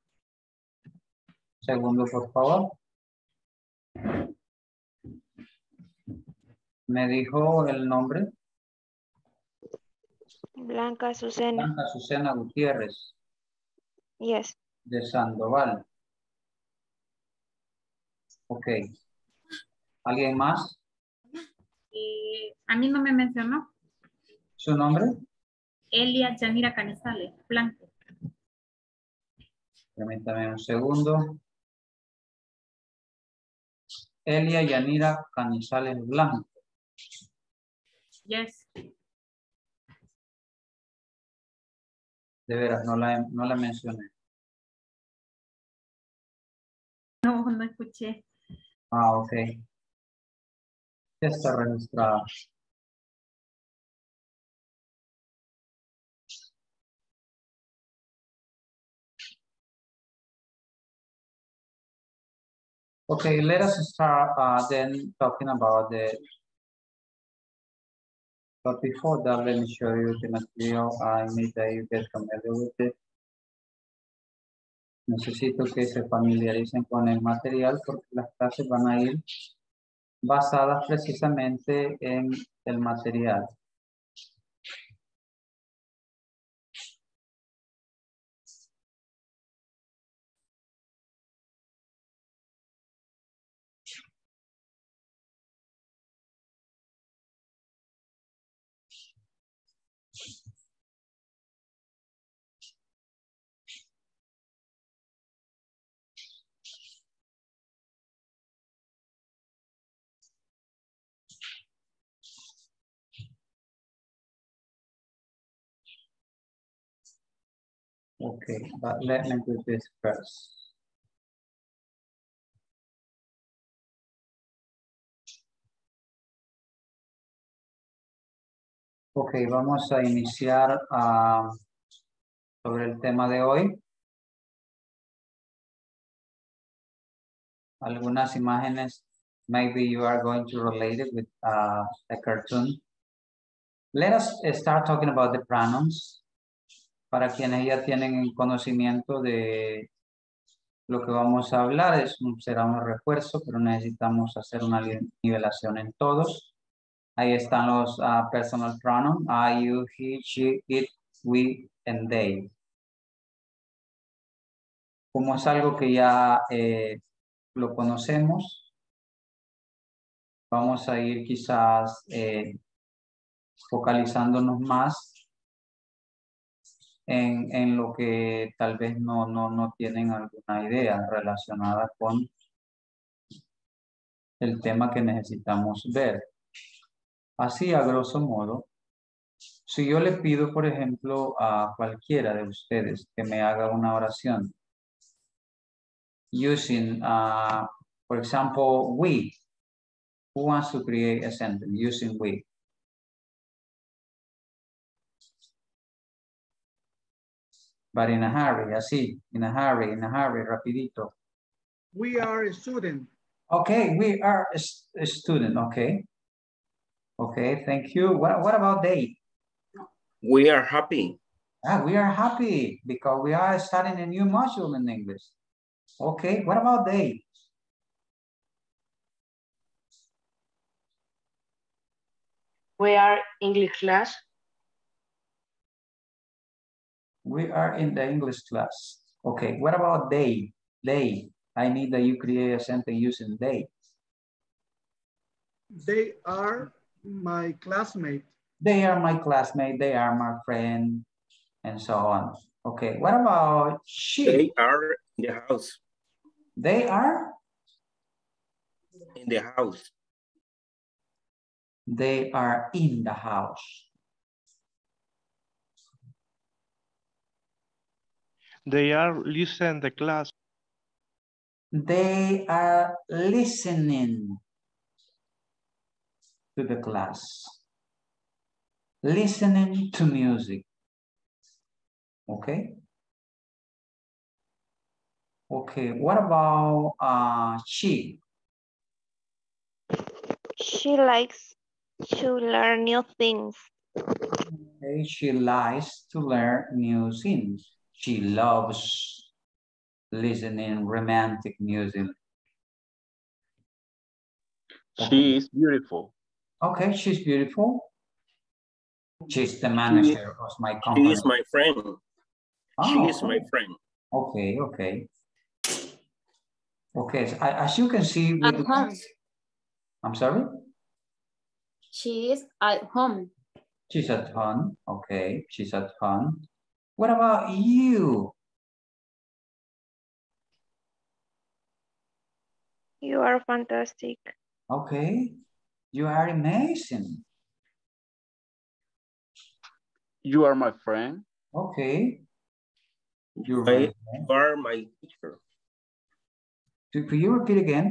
Segundo, por favor. ¿Me dijo el nombre? Blanca Susana. Blanca Susana Gutiérrez. Yes. De Sandoval. Ok. ¿Alguien más? Eh, a mí no me mencionó. ¿Su nombre? Elia Yanira Canizales, Blanco. Permítame un segundo. Elia Yanira Canizales Blanco. Yes. De veras, no la, no la mencioné. No, no escuché. Ah, ok. Ya está registrada. Okay, let us start uh, then talking about the, but before that, let me show you the material. I need that you get familiar with it. Necesito que se familiaricen con el material porque las clases van a ir basadas precisamente en el material. Okay, but let me do this first. Ok, vamos a iniciar uh, sobre el tema de hoy. Algunas imágenes, maybe you are going to relate it with uh, a cartoon. Let us start talking about the pronouns. Para quienes ya tienen conocimiento de lo que vamos a hablar, es un, será un refuerzo, pero necesitamos hacer una nivelación en todos. Ahí están los uh, personal pronouns, I, you, he, she, it, we, and they. Como es algo que ya eh, lo conocemos, vamos a ir quizás eh, focalizándonos más en, en lo que tal vez no, no, no tienen alguna idea relacionada con el tema que necesitamos ver. Así, a grosso modo, si yo le pido, por ejemplo, a cualquiera de ustedes que me haga una oración using, uh, for example, we. Who wants to create a sentence using we? But in a hurry, así, in a hurry, in a hurry, rapidito. We are a student. Okay, we are a, a student, okay. Okay, thank you. What, what about they? We are happy. Ah, we are happy because we are starting a new module in English. Okay, what about they? We are English class. We are in the English class. Okay, what about they? They. I need that you create a sentence using they. They are my classmate. They are my classmate. They are my friend, and so on. Okay, what about she? They are in the house. They are? In the house. They are in the house. They are listening the class. They are listening to the class. Listening to music. Okay? Okay, what about uh, she? She likes to learn new things. Okay, she likes to learn new things. She loves listening romantic music. Okay. Okay. She is beautiful. Okay, she's beautiful. She's the manager She, of my company. She is my friend. Oh, she is okay. my friend. Okay, okay. Okay, so I, as you can see, we At home. I'm sorry? She is at home. She's at home. Okay, she's at home. What about you? You are fantastic. Okay, you are amazing. You are my friend. Okay. You're I, right. You are my teacher. Could you repeat again?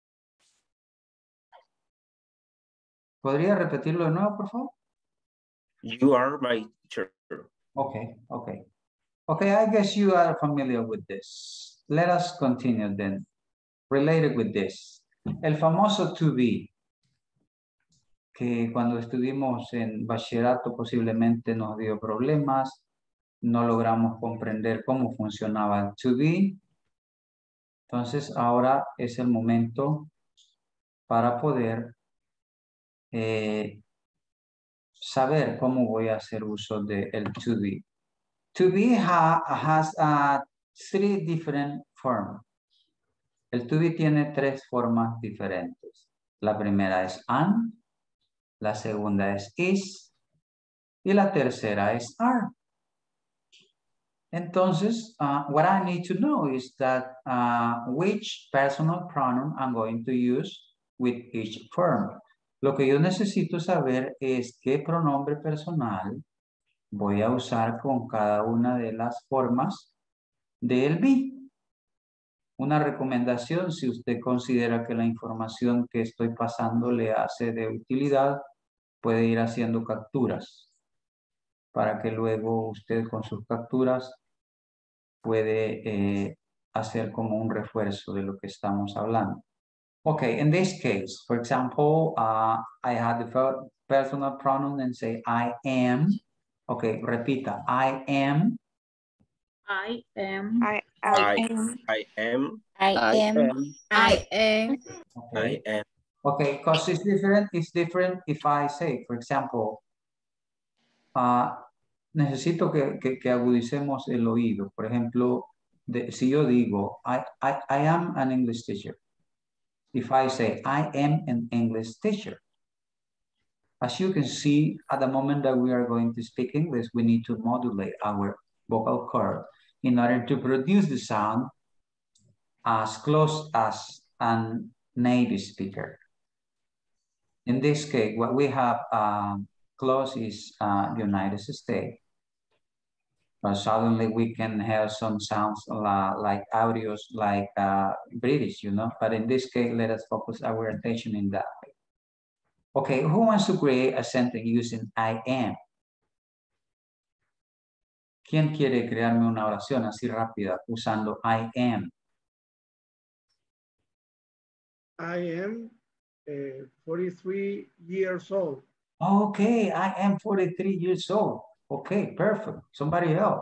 ¿Podría repetirlo de nuevo, por favor? You are my teacher. Okay, okay. Okay, I guess you are familiar with this. Let us continue then. Related with this. El famoso to be, que cuando estuvimos en bachillerato posiblemente nos dio problemas, no logramos comprender cómo funcionaba el to be. Entonces ahora es el momento para poder eh, saber cómo voy a hacer uso del de to be. To be ha, has uh, three different forms. El to be tiene tres formas diferentes. La primera es am, la segunda es is y la tercera es are. Entonces, uh, what I need to know is that uh, which personal pronoun I'm going to use with each form. Lo que yo necesito saber es qué pronombre personal voy a usar con cada una de las formas del be. Una recomendación, si usted considera que la información que estoy pasando le hace de utilidad, puede ir haciendo capturas para que luego usted con sus capturas puede eh, hacer como un refuerzo de lo que estamos hablando. Okay, in this case, for example, uh, I had the personal pronoun and say I am. Okay, repita, I am. I am. I, I, I, I am. I I am. am. I am. Okay. I am. Okay, because it's different. It's different if I say, for example, uh, necesito que, que, que agudicemos el oído. Por ejemplo, de, si yo digo, I, I, I am an English teacher. If I say, I am an English teacher. As you can see, at the moment that we are going to speak English, we need to modulate our vocal cord in order to produce the sound as close as a native speaker. In this case, what we have um, close is uh, United States. But suddenly we can have some sounds la, like audios like uh, British, you know, but in this case, let us focus our attention in that. Okay, who wants to create a sentence using I am? ¿Quién quiere crearme una oración así rápida usando I am? I am uh, forty-three years old. Okay, I am forty-three years old. Okay, perfect. Somebody else.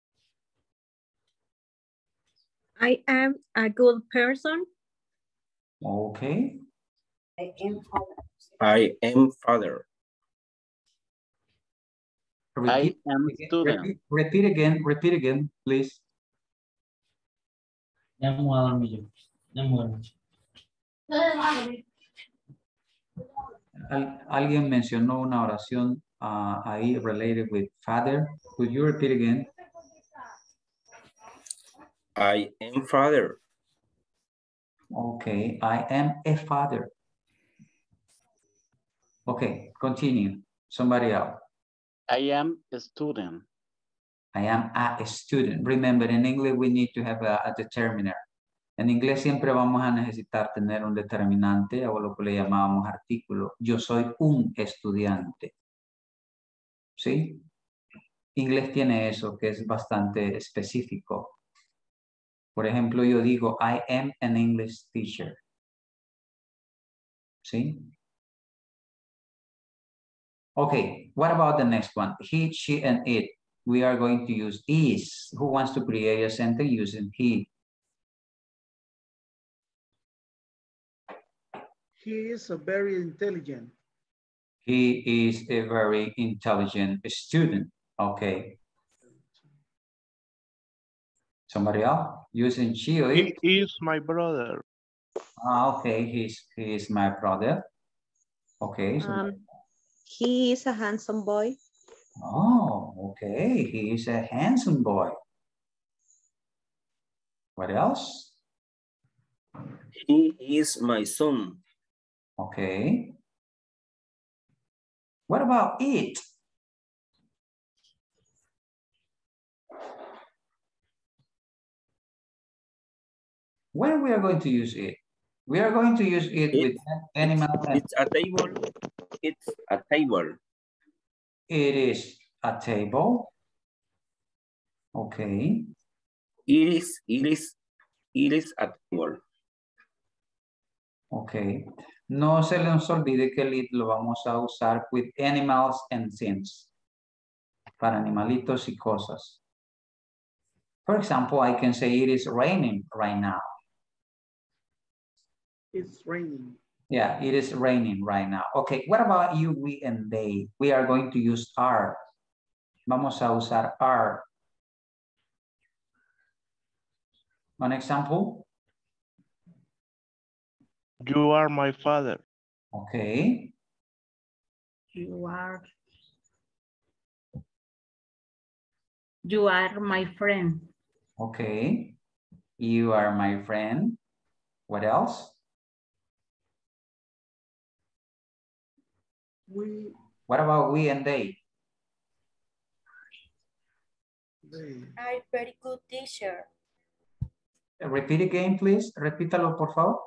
I am a good person. Okay. I am father. I am father. Repeat, I am again, student. repeat, repeat again, repeat again, please. Ya me voy a dormir yo. Ya me voy a dormir. Al, alguien mencionó una oración uh, ahí related with father. Could you repeat again? I am father. Okay, I am a father. Okay, continue. Somebody else. I am a student. I am a student. Remember, in English we need to have a, a determiner. En inglés siempre vamos a necesitar tener un determinante o lo que le llamábamos artículo. Yo soy un estudiante. ¿Sí? Inglés tiene eso que es bastante específico. Por ejemplo, yo digo, I am an English teacher. ¿Sí? Okay, what about the next one? He, she, and it. We are going to use is. Who wants to create a sentence using he? He is a very intelligent. He is a very intelligent student. Okay. Somebody else using she or it? He is my brother. Ah, okay. He's he is my brother. Okay. So Um, he is a handsome boy. oh, okay. He is a handsome boy. What else? He is my son. Okay. What about it? When we are going to use it? We are going to use it, It, with animal. It's, it's a table. It's a table. It is a table. Okay. It is, it is, it is a table. Okay. No se les olvide que el it lo vamos a usar with animals and things. Para animalitos y cosas. For example, I can say it is raining right now. It's raining. Yeah, it is raining right now. Okay, what about you, we, and they? We are going to use are. Vamos a usar are. One example. You are my father. Okay. You are. You are my friend. Okay. You are my friend. What else? We. What about we and they? They. I'm very good teacher. Repeat again, please. Repítalo, por favor.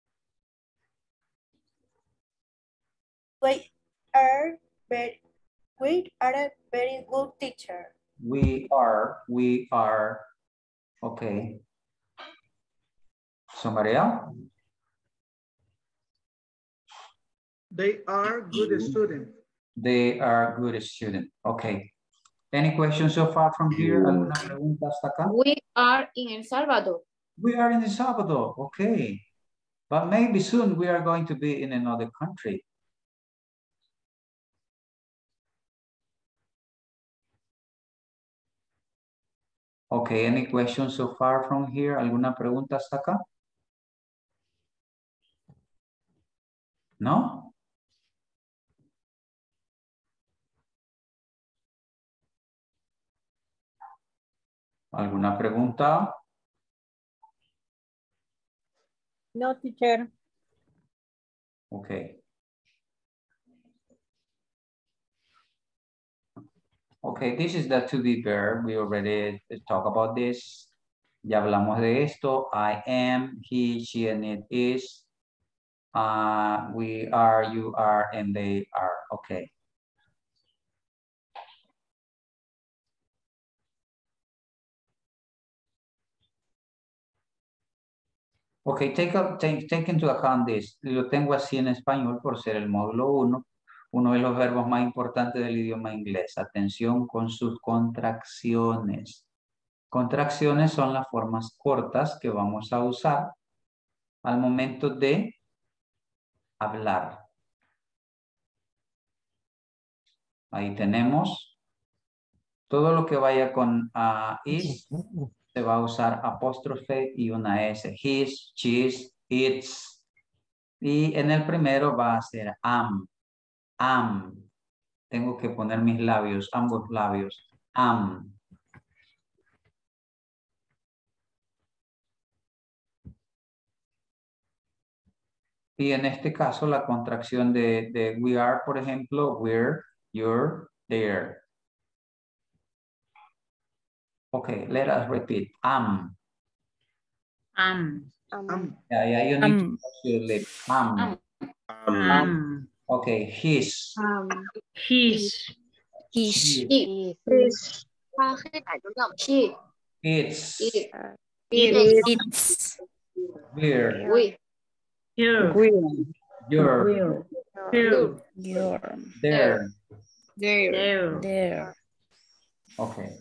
We are very, We are a very good teacher. We are, we are, okay. Somebody else? They are good students. They are good students. Okay. Any questions so far from here? ¿Alguna pregunta hasta acá? We are in El Salvador. We are in El Salvador. Okay. But maybe soon we are going to be in another country. Okay, any questions so far from here? ¿Alguna pregunta hasta acá? ¿No? ¿Alguna pregunta? No, teacher. Okay. Okay, this is the to be verb. We already talked about this. Ya hablamos de esto. I am, he, she, and it is. Uh, we are, you are, and they are. Okay. Okay, take, a, take, take into account this. Lo tengo así en español por ser el módulo uno. Uno de los verbos más importantes del idioma inglés. Atención con sus contracciones. Contracciones son las formas cortas que vamos a usar al momento de hablar. Ahí tenemos todo lo que vaya con uh, is, se va a usar apóstrofe y una S. His, she's, its. Y en el primero va a ser am. Am. Tengo que poner mis labios, ambos labios. Am. Y en este caso la contracción de, de we are, por ejemplo, we're, you're, there. Okay, let us repeat. Am. Am. Am. Yeah, yeah, you need to touch your lip. Am. Am. Okay, his. Um, his. His. She. His. She. It's. It. It's. We're. We. You. You're. You. There. There. There. Okay.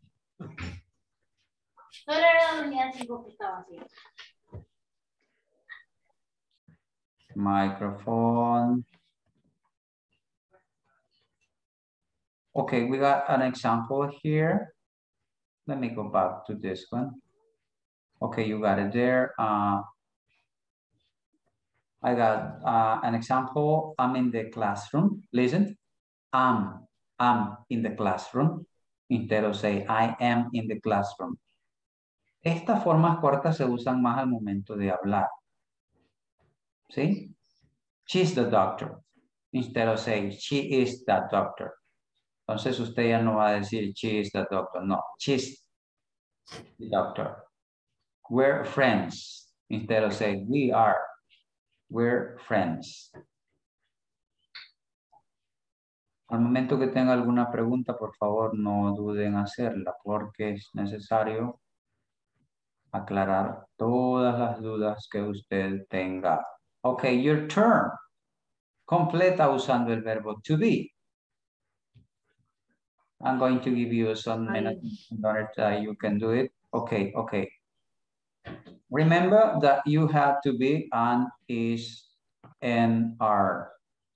Microphone. Okay, we got an example here. Let me go back to this one. Okay, you got it there. Uh, I got uh, an example. I'm in the classroom. Listen, I'm, I'm in the classroom. Instead of say, I am in the classroom. Estas formas cortas se usan más al momento de hablar. ¿Sí? She's the doctor. Instead of saying, she is the doctor. Entonces usted ya no va a decir, she is the doctor. No, she's the doctor. We're friends. Instead of saying, we are. We're friends. Al momento que tenga alguna pregunta, por favor, no duden en hacerla, porque es necesario aclarar todas las dudas que usted tenga. Okay, your turn. Completa usando el verbo to be. I'm going to give you some minutes in order that you can do it. Okay, okay. Remember that you have to be and is and are.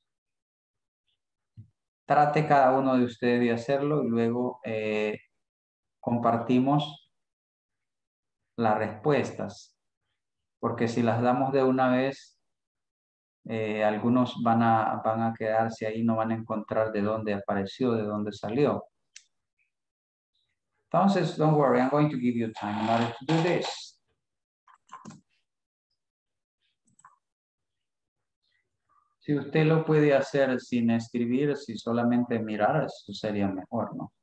Trate cada uno de ustedes de hacerlo y luego eh, compartimos las respuestas. Porque si las damos de una vez, eh, algunos van a, van a quedarse ahí, no van a encontrar de dónde apareció, de dónde salió. Entonces, don't worry, I'm going to give you time in order to do this. Si usted lo puede hacer sin escribir, si solamente mirar, eso sería mejor, ¿no?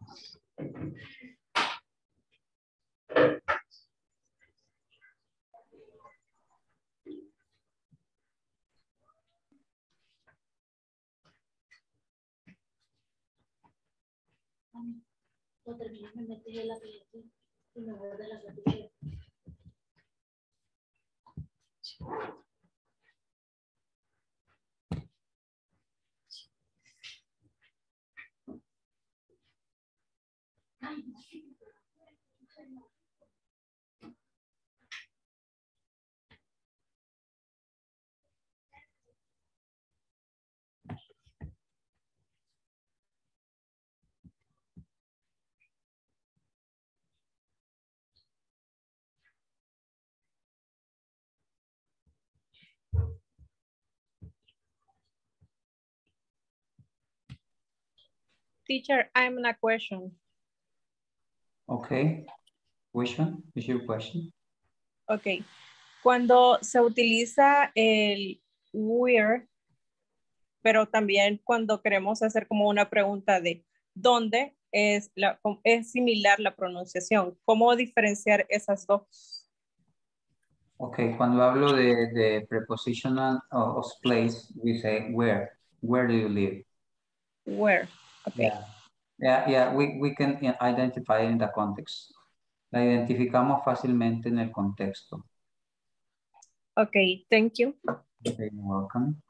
Teacher, I'm in a question. Okay. Question? Is your question? Ok. Cuando se utiliza el where, pero también cuando queremos hacer como una pregunta de dónde, es, la, es similar la pronunciación. ¿Cómo diferenciar esas dos? Ok, cuando hablo de, de prepositional of place, we say where. Where do you live? Where, okay. Yeah, yeah, yeah. We, we can identify in the context. La identificamos fácilmente en el contexto. Okay, thank you. Okay, you're welcome.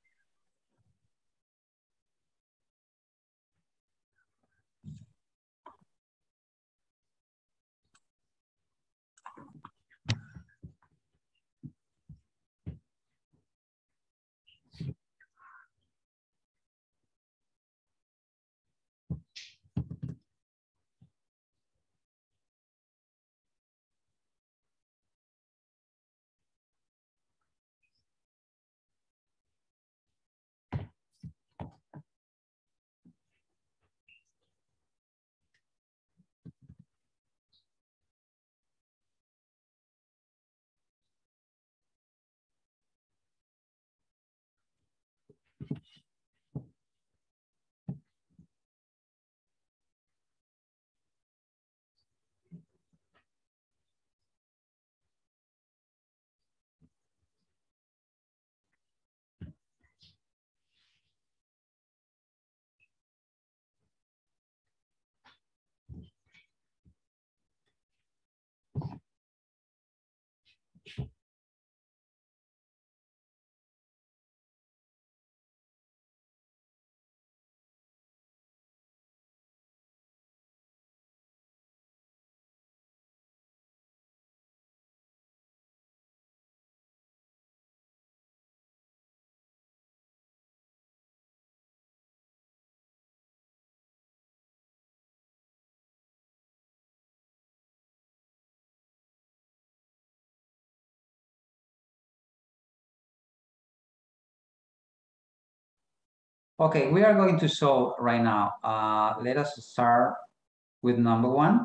Okay, we are going to solve right now. Uh, let us start with number one.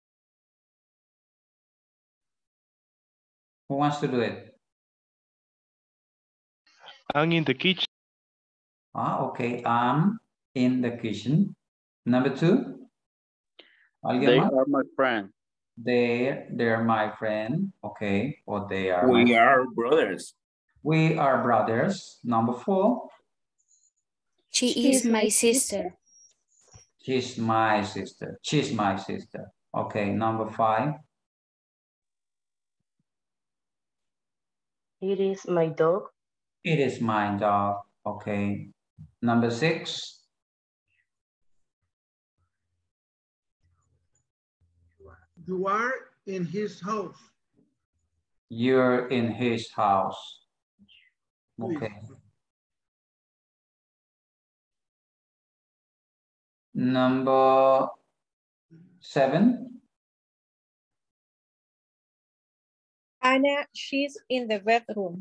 Who wants to do it? I'm in the kitchen. Ah, okay, I'm in the kitchen. Number two. ¿Alguien They más? are my friend. They, they're my friend. Okay, or they are We my are brothers. We are brothers. Number four. She is my sister. She's my sister. She's my sister. Okay, number five. It is my dog. It is my dog. Okay. Number six. You are in his house. You're in his house. Okay. Number seven. Anna, she's in the bedroom.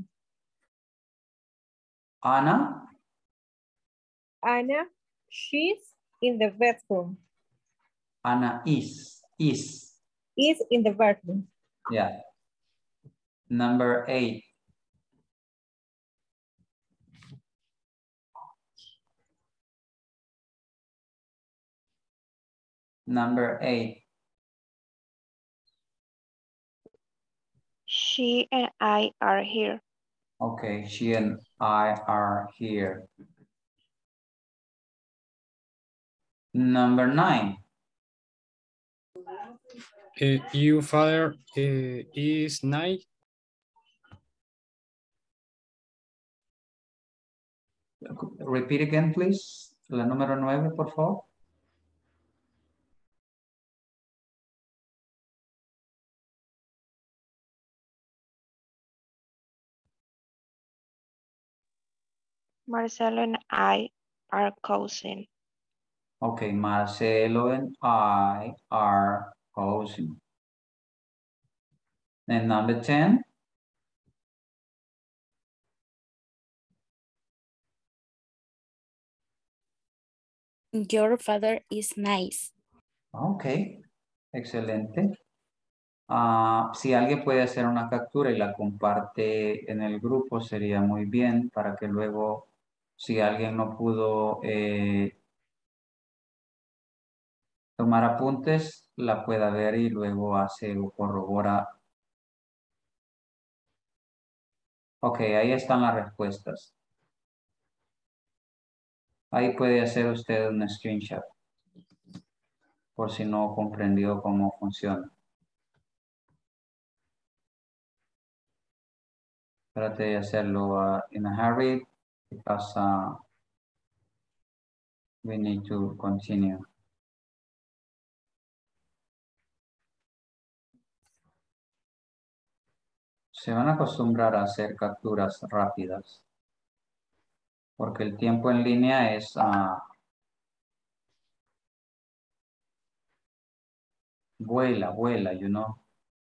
Anna. Anna, she's in the bedroom. Anna is. Is. Is in the bedroom. Yeah. Number eight. Number eight. She and I are here. Okay, she and I are here. Number nine. Uh, your father uh, is nine. Repeat again, please. La número nueve, por favor. Marcelo and I are cousins. Okay, Marcelo and I are cousins. And number ten. Your father is nice. Ok, excelente. Uh, si alguien puede hacer una captura y la comparte en el grupo, sería muy bien para que luego, si alguien no pudo eh, tomar apuntes, la pueda ver y luego hace o corrobora. Ok, ahí están las respuestas. Ahí puede hacer usted un screenshot, por si no comprendió cómo funciona. Trate de hacerlo uh, in a hurry, because uh, we need to continue. Se van a acostumbrar a hacer capturas rápidas, porque el tiempo en línea es uh, vuela, vuela, you know.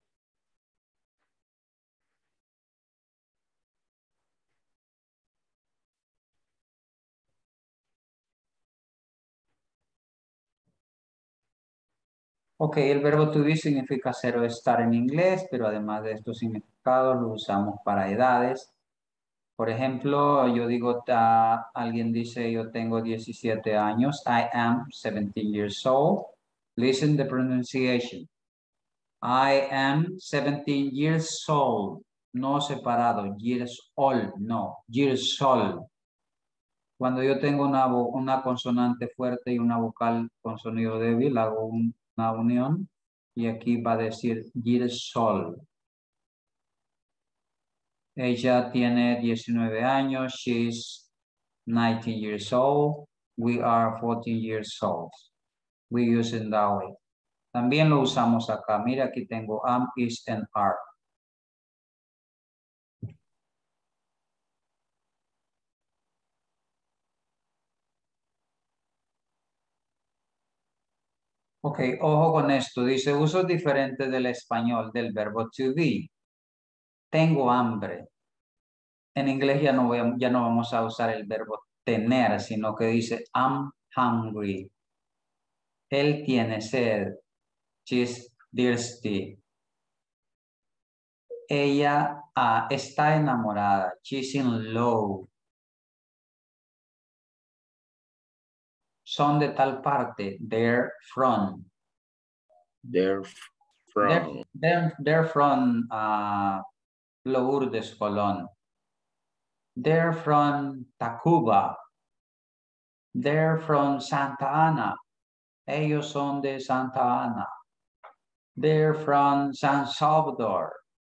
Ok, el verbo to be significa ser o estar en inglés, pero además de estos significados lo usamos para edades. Por ejemplo, yo digo, ta, alguien dice, yo tengo diecisiete años. I am seventeen years old. Listen the pronunciation. I am seventeen years old. No separado, years old, no, years old. Cuando yo tengo una, una consonante fuerte y una vocal con sonido débil, hago un, una unión y aquí va a decir years old. Ella tiene diecinueve años. She's nineteen years old. We are fourteen years old. We use it that way. También lo usamos acá. Mira, aquí tengo am, is, and are. Ok, ojo con esto. Dice usos diferentes del español del verbo to be. Tengo hambre. En inglés ya no, voy a, ya no vamos a usar el verbo tener, sino que dice I'm hungry. Él tiene sed. She's thirsty. Ella uh, está enamorada. She's in love. Son de tal parte. They're from. They're from. They're, they're, they're from uh, Lourdes, Colón. They're from Tacuba. They're from Santa Ana. Ellos son de Santa Ana. They're from San Salvador.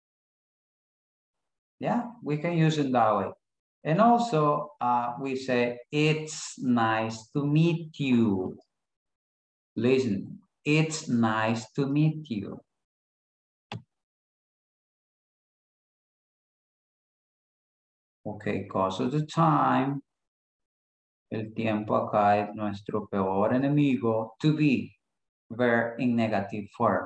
Yeah, we can use it that way. And also, uh, we say, it's nice to meet you. Listen, it's nice to meet you. Okay, because of the time. El tiempo acá es nuestro peor enemigo. To be, verb in negative form.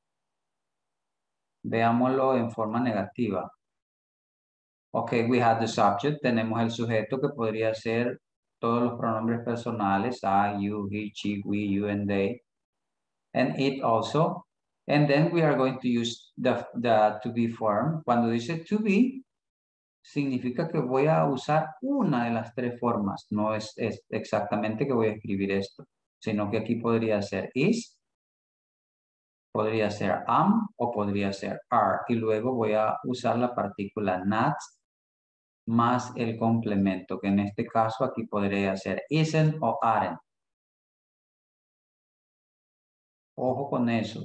Veámoslo en forma negativa. Ok, we have the subject. Tenemos el sujeto que podría ser todos los pronombres personales. I, you, he, she, we, you, and they. And it also. And then we are going to use the, the to be form. Cuando dice to be, significa que voy a usar una de las tres formas. No es, es exactamente que voy a escribir esto, sino que aquí podría ser is, Podría ser am o podría ser are. Y luego voy a usar la partícula not más el complemento, que en este caso aquí podría ser isn't o aren't. Ojo con eso.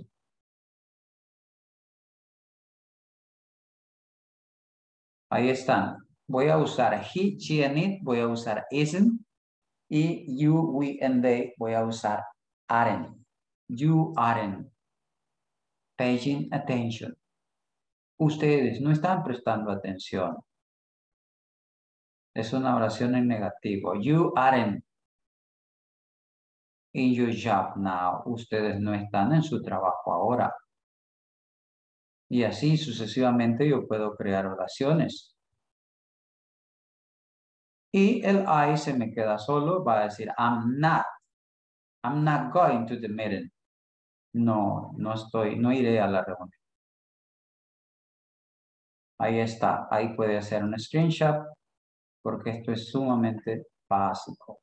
Ahí están. Voy a usar he, she, and it. Voy a usar isn't. Y you, we, and they. Voy a usar aren't. You aren't paying attention. Ustedes no están prestando atención. Es una oración en negativo. You aren't in your job now. Ustedes no están en su trabajo ahora. Y así sucesivamente yo puedo crear oraciones. Y el I se me queda solo. Va a decir I'm not. I'm not going to the meeting. No, no estoy, no iré a la reunión. Ahí está. Ahí puede hacer un screenshot porque esto es sumamente básico.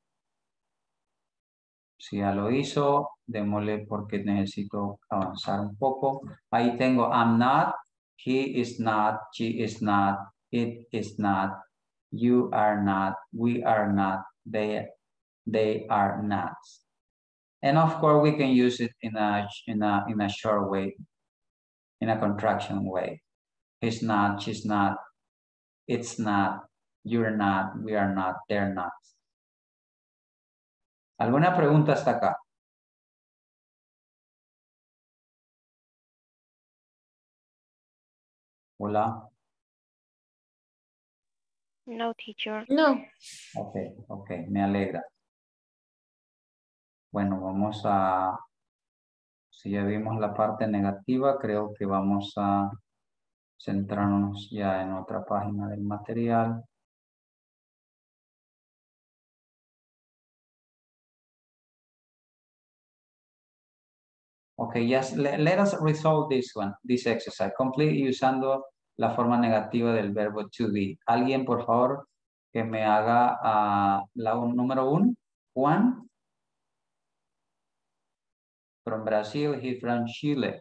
Si ya lo hizo, démosle porque necesito avanzar un poco. Ahí tengo I'm not, he is not, she is not, it is not, you are not, we are not, they, they are not. And of course we can use it in a, in a, in a short way, in a contraction way. He's not, she's not, it's not, you're not, we are not, they're not. ¿Alguna pregunta hasta acá? Hola. No, teacher. No. Ok, ok, me alegra. Bueno, vamos a, si ya vimos la parte negativa, creo que vamos a centrarnos ya en otra página del material. Ok, yes, let, let us resolve this one, this exercise, complete usando la forma negativa del verbo to be. Alguien, por favor, que me haga uh, la un, número uno. Juan. From Brazil, he from Chile.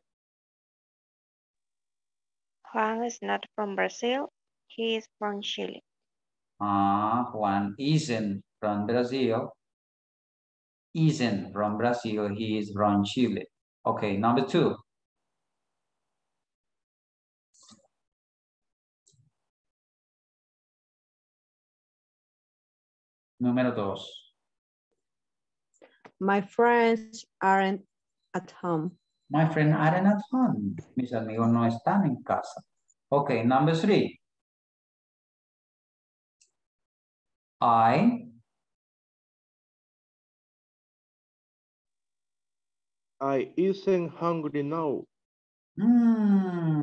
Juan is not from Brazil. He is from Chile. Ah, Juan isn't from Brazil. Isn't from Brazil. He is from Chile. Okay, number two. Número dos. My friends aren't at home. My friends aren't at home. Mis amigos no están en casa. Okay, number three. I. I isn't hungry now. Mm.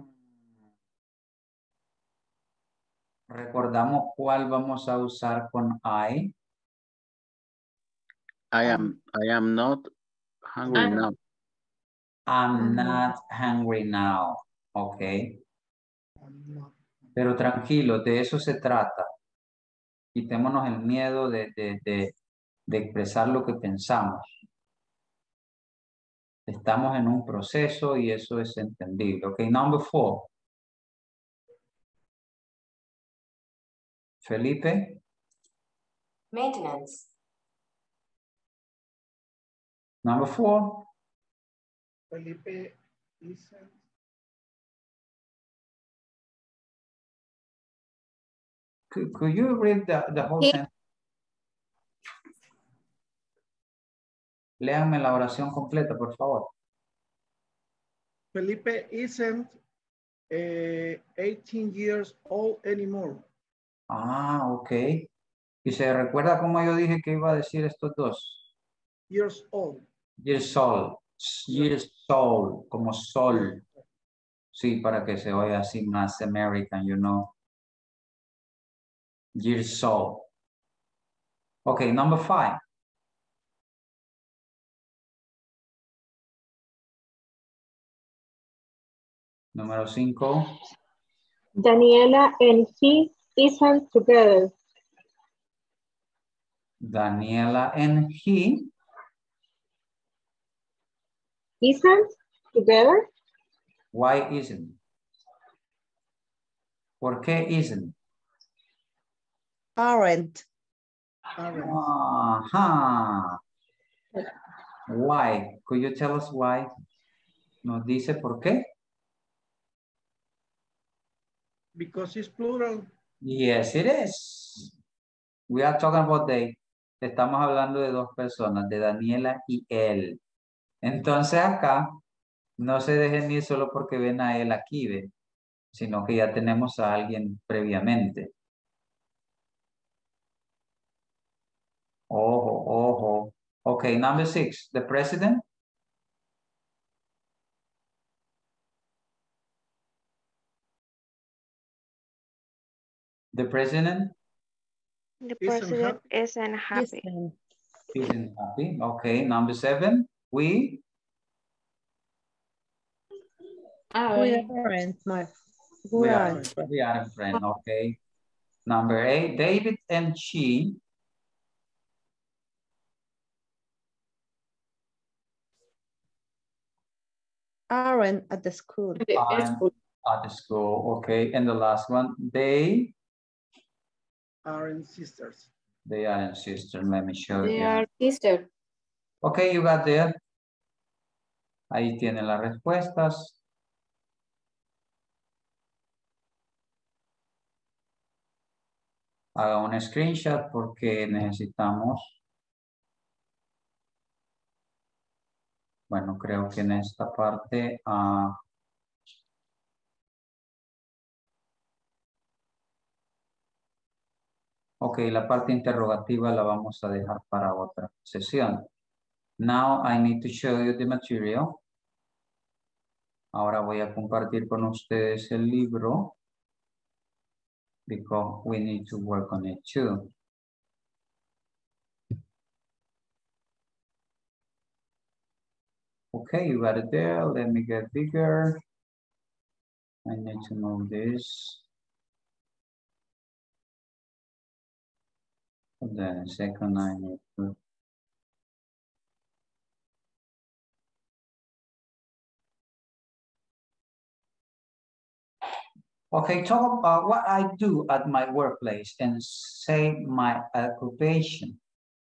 Recordamos cuál vamos a usar con I. I am, I am not hungry I'm, now. I'm not hungry now. Ok. Pero tranquilo, de eso se trata. Quitémonos el miedo de, de, de, de expresar lo que pensamos. Estamos en un proceso y eso es entendible. Ok, number four. Felipe. Maintenance. Number four. Felipe isn't. Could, could you read the, the whole He, sentence? Léanme la oración completa, por favor. Felipe isn't uh, eighteen years old anymore. Ah, ok. ¿Y se recuerda cómo yo dije que iba a decir estos dos? Years old. Years old. Years old, como sol. Sí, para que se oiga así más American, you know. Years old. Okay, number five. Número cinco. Daniela and he isn't together. Daniela and he. Isn't Together. Why isn't? ¿Por qué isn't? Aren't. Ajá. Why? Could you tell us why? Nos dice por qué. Because it's plural. Yes, it is. We are talking about they. Estamos hablando de dos personas, de Daniela y él. Entonces acá, no se dejen ir solo porque ven a él aquí, ¿ve? Sino que ya tenemos a alguien previamente. Ojo, ojo. Okay, number six, the president. The president The Isn't president isn't happy. isn't happy. Okay, number seven, we. We I, aren't, my, we We are, aren't. we are a friend, okay. Number eight, David and she. Aren't at the school. Are at the school, okay. And the last one, they. Aren't sisters. They are sisters. Let me show they you. are sister. Okay, you got there. Ahí tienen las respuestas. Haga un screenshot porque necesitamos. Bueno, creo que en esta parte. Uh, ok, la parte interrogativa la vamos a dejar para otra sesión. Now I need to show you the material. Ahora voy a compartir con ustedes el libro. Because we need to work on it too. Okay, you got it there. Let me get bigger. I need to move this. Hold on a second, I need to. Okay, talk about what I do at my workplace and say my occupation.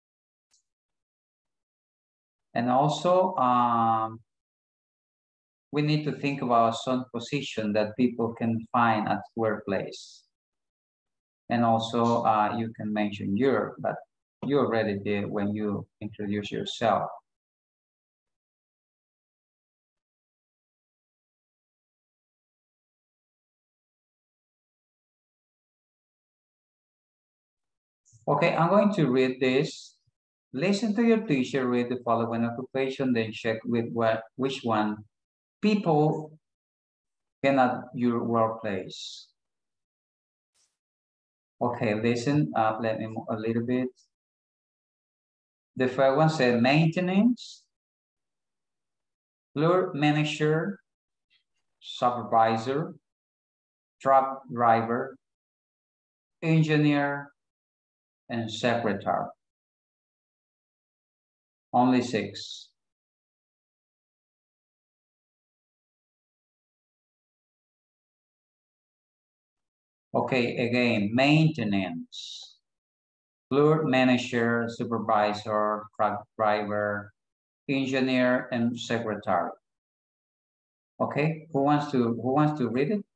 And also, um, we need to think about some position that people can find at workplace. And also, uh, you can mention your, but you already did when you introduce yourself. Okay, I'm going to read this. Listen to your teacher, read the following occupation, then check with what, which one people can at your workplace. Okay, listen, uh, let me move a little bit. The first one said maintenance, floor manager, supervisor, truck driver, engineer, and secretary. Only six. Okay, again, maintenance, floor manager, supervisor, truck driver, engineer, and secretary. Okay, who wants to who wants to read it?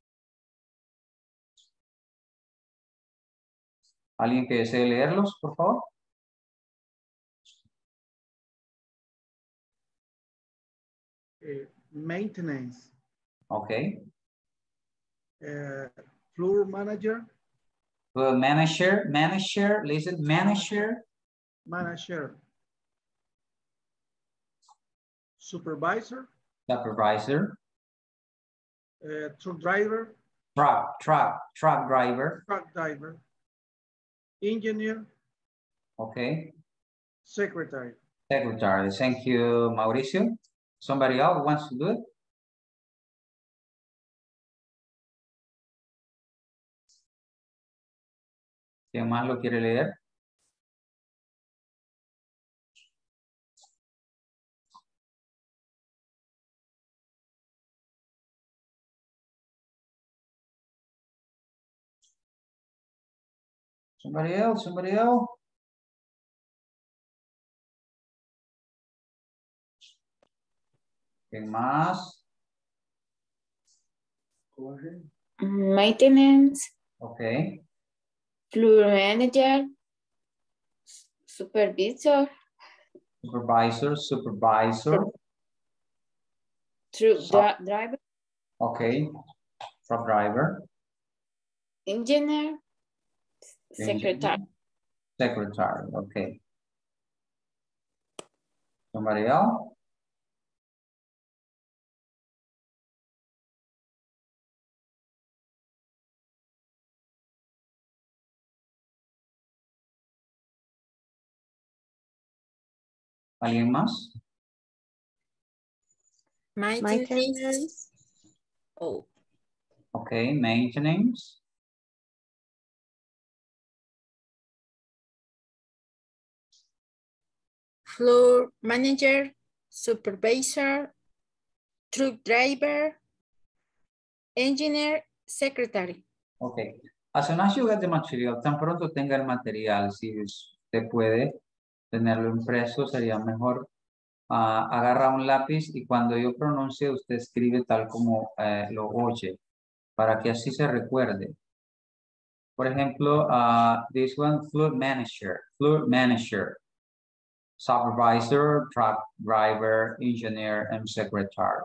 ¿Alguien que desee leerlos, por favor? Uh, maintenance. Okay. Uh, floor manager. Floor manager, manager, listen, manager. Manager. Supervisor. Supervisor. Uh, truck driver. Truck, truck, truck driver. Truck driver. Engineer. Okay. Secretary. Secretary. Thank you, Mauricio. Somebody else wants to do it? ¿Quién más lo quiere leer? Somebody else, somebody else. ¿Quién más? Maintenance, Okay. floor manager, supervisor, Supervisor, supervisor. truck So- dri- driver, Okay. Truck driver. engineer, secretary. Secretary, okay. Somebody else? ¿Alguien más? Maintenance. Oh. Okay, maintenance. Floor manager, supervisor, truck driver, engineer, secretary. Okay. As soon as you get the material, tan pronto tenga el material, si usted puede tenerlo impreso, sería mejor. Ah, agarra un lápiz y cuando yo pronuncie, usted escribe tal como eh, lo oye, para que así se recuerde. Por ejemplo, uh, this one, floor manager, floor manager, supervisor, truck driver, engineer, and secretary.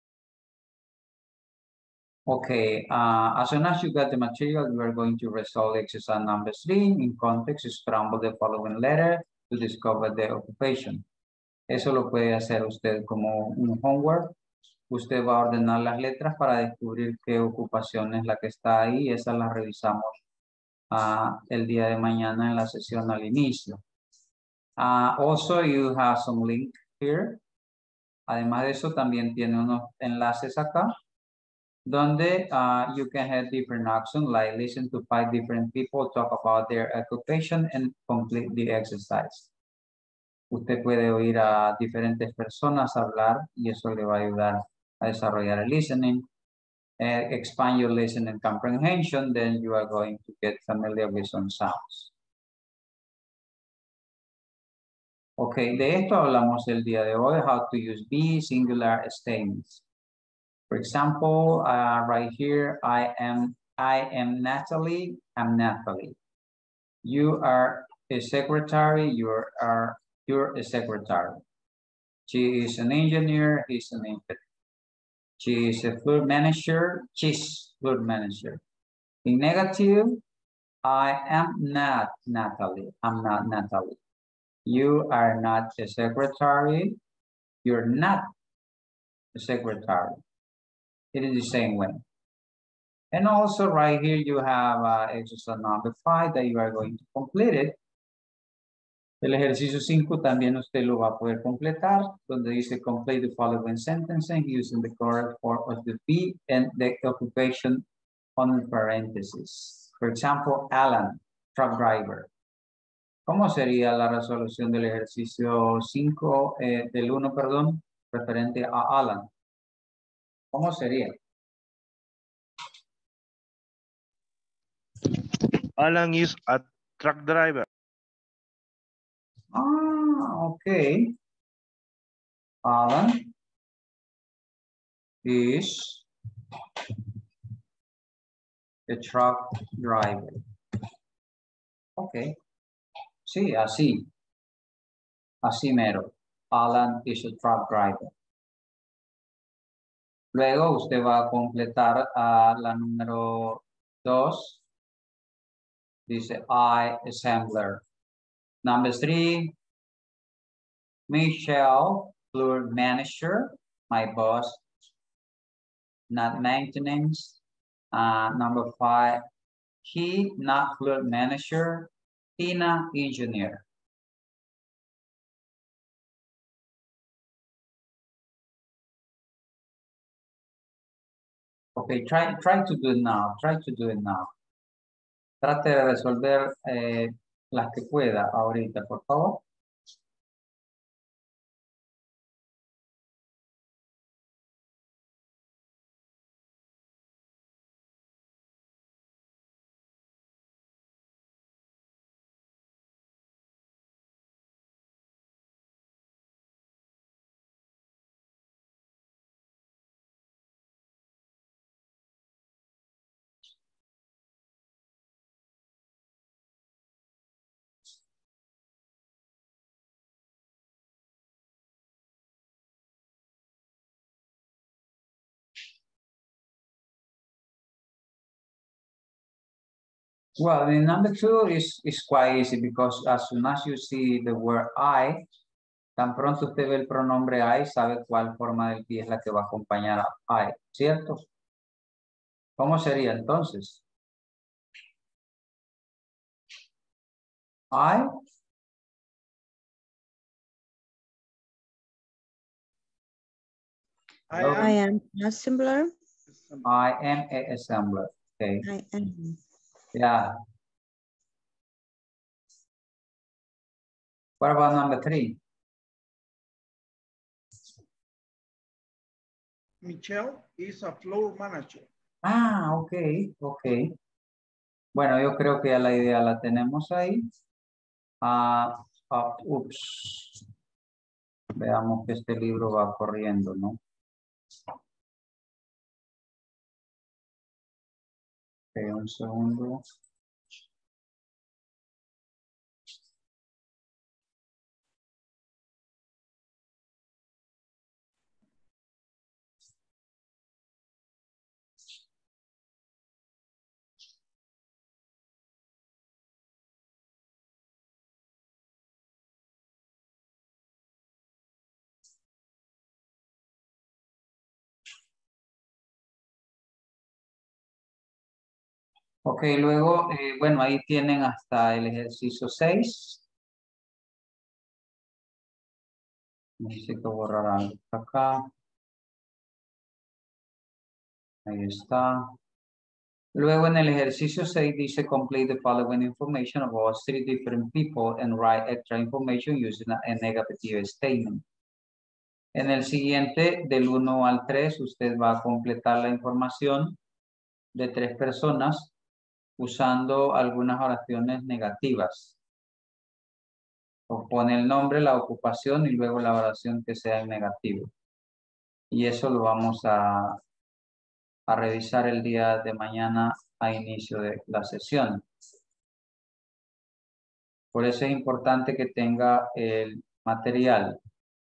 Okay, uh, as soon as you got the material, we are going to resolve exercise number three. In context, scramble the following letter to discover the occupation. Eso lo puede hacer usted como un homework. Usted va a ordenar las letras para descubrir qué ocupación es la que está ahí. Esas las revisamos uh, el día de mañana en la sesión al inicio. Uh, also, you have some link here. Además de eso, también tiene unos enlaces acá, donde uh, you can have different actions, like listen to five different people talk about their occupation and complete the exercise. Usted puede oír a diferentes personas hablar y eso le va a ayudar a desarrollar el listening. Uh, expand your listening comprehension, then you are going to get familiar with some sounds. Ok, de esto hablamos el día de hoy, how to use be singular statements. For example, uh, right here, I am, I am Natalie, I'm Natalie. You are a secretary, you are, you're a secretary. She is an engineer, he's an engineer. She is a floor manager, she's floor manager. In negative, I am not Natalie, I'm not Natalie. You are not a secretary. You're not a secretary. It is the same way. And also right here, you have uh, exercise number five that you are going to complete it. El ejercicio cinco también usted lo va a poder completar, donde dice complete the following sentences using the correct form of the be and the occupation on parentheses. For example, Alan, truck driver. ¿Cómo sería la resolución del ejercicio cinco, eh, del uno, perdón, referente a Alan? ¿Cómo sería? Alan is a truck driver. Ah, ok. Alan is a truck driver. Ok. Sí, así. Así mero. Alan is a truck driver. Luego usted va a completar a la número dos. Dice I assembler. Number three. Michelle, floor manager. My boss. Not maintenance. Uh, number five. He, not floor manager. Tina, engineer. Okay, try, try to do it now. Try to do it now. Trate de resolver eh, las que pueda ahorita, por favor. Well, the number two is, is quite easy because as soon as you see the word I, tan pronto usted ve el pronombre I, sabe cuál forma del pie es la que va a acompañar a I, ¿cierto? ¿Cómo sería entonces? I. I Hello? am, I am assembler. I am a assembler. Okay. I am. Yeah. What about number three? Michelle is a floor manager. Ah, ok, ok. Bueno, yo creo que ya la idea la tenemos ahí. Ah, ah, ups. Veamos que este libro va corriendo, ¿no? Ok, un segundo. Ok, luego, eh, bueno, ahí tienen hasta el ejercicio seis. Necesito borrar algo por acá. Ahí está. Luego en el ejercicio seis dice complete the following information about three different people and write extra information using a, a negative statement. En el siguiente, del uno al tres, usted va a completar la información de tres personas usando algunas oraciones negativas. O pone el nombre, la ocupación y luego la oración que sea en negativo. Y eso lo vamos a, a revisar el día de mañana a inicio de la sesión. Por eso es importante que tenga el material.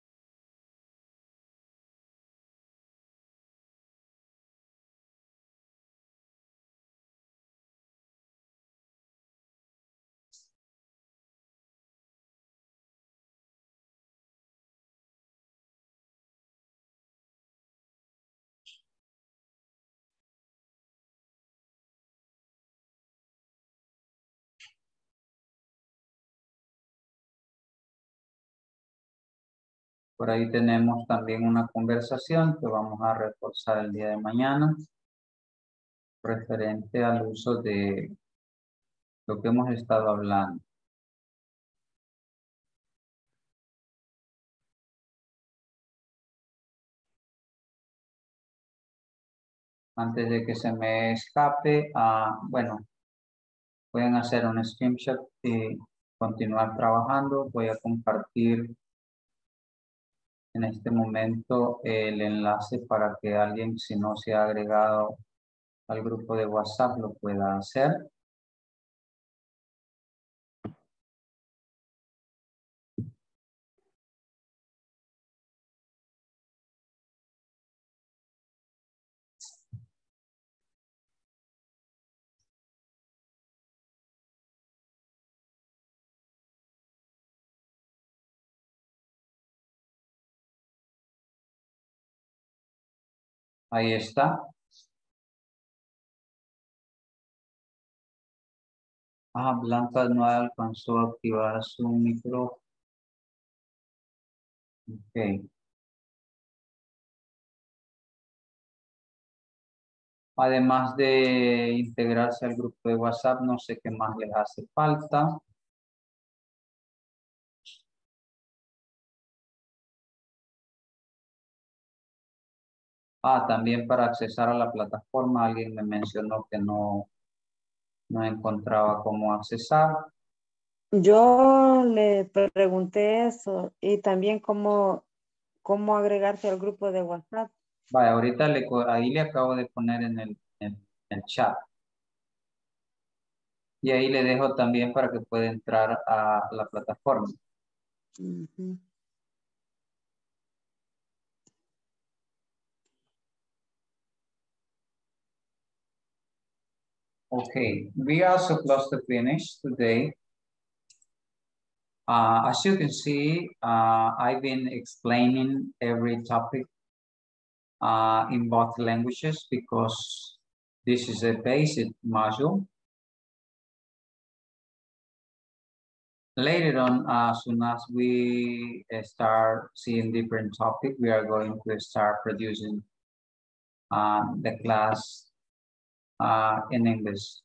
Por ahí tenemos también una conversación que vamos a reforzar el día de mañana referente al uso de lo que hemos estado hablando. Antes de que se me escape, ah, bueno, pueden hacer un screenshot y continuar trabajando. Voy a compartir en este momento el enlace para que alguien, si no se ha agregado al grupo de WhatsApp, lo pueda hacer. Ahí está. Ah, Blanca no alcanzó a activar su micrófono. Ok. Además de integrarse al grupo de WhatsApp, no sé qué más les hace falta. Ah, también para accesar a la plataforma, alguien me mencionó que no, no encontraba cómo accesar. Yo le pregunté eso y también cómo, cómo agregarse al grupo de WhatsApp. Vaya, ahorita le, ahí le acabo de poner en el, en el chat. Y ahí le dejo también para que pueda entrar a la plataforma. Uh-huh. Okay, we are so close to finish today. Uh, as you can see, uh, I've been explaining every topic uh, in both languages because this is a basic module. Later on, uh, as soon as we uh, start seeing different topics, we are going to start producing uh, the class uh, in English.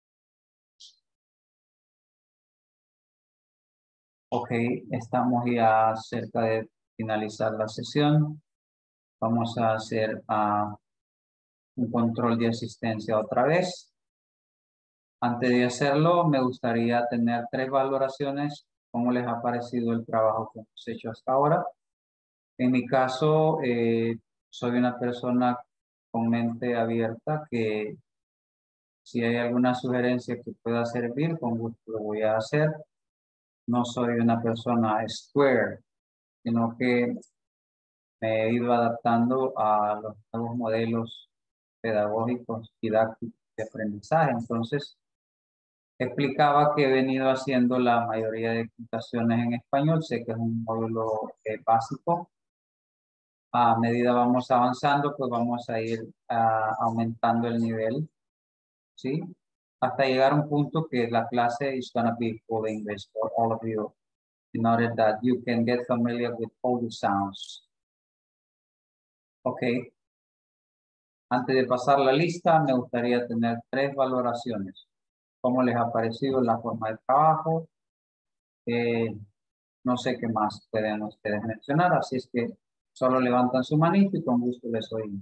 Ok, estamos ya cerca de finalizar la sesión. Vamos a hacer uh, un control de asistencia otra vez. Antes de hacerlo, me gustaría tener tres valoraciones. ¿Cómo les ha parecido el trabajo que hemos hecho hasta ahora? En mi caso, eh, soy una persona con mente abierta que si hay alguna sugerencia que pueda servir, con gusto lo voy a hacer. No soy una persona square, sino que me he ido adaptando a los nuevos modelos pedagógicos, didácticos de aprendizaje. Entonces, explicaba que he venido haciendo la mayoría de explicaciones en español. Sé que es un módulo eh, básico. A medida vamos avanzando, pues vamos a ir uh, aumentando el nivel, ¿sí? Hasta llegar a un punto que la clase is going to be full English for all of you, in order that you can get familiar with all the sounds. Ok. Antes de pasar la lista, me gustaría tener tres valoraciones. ¿Cómo les ha parecido la forma de trabajo? Eh, no sé qué más pueden ustedes mencionar, así es que solo levantan su manito y con gusto les oímos.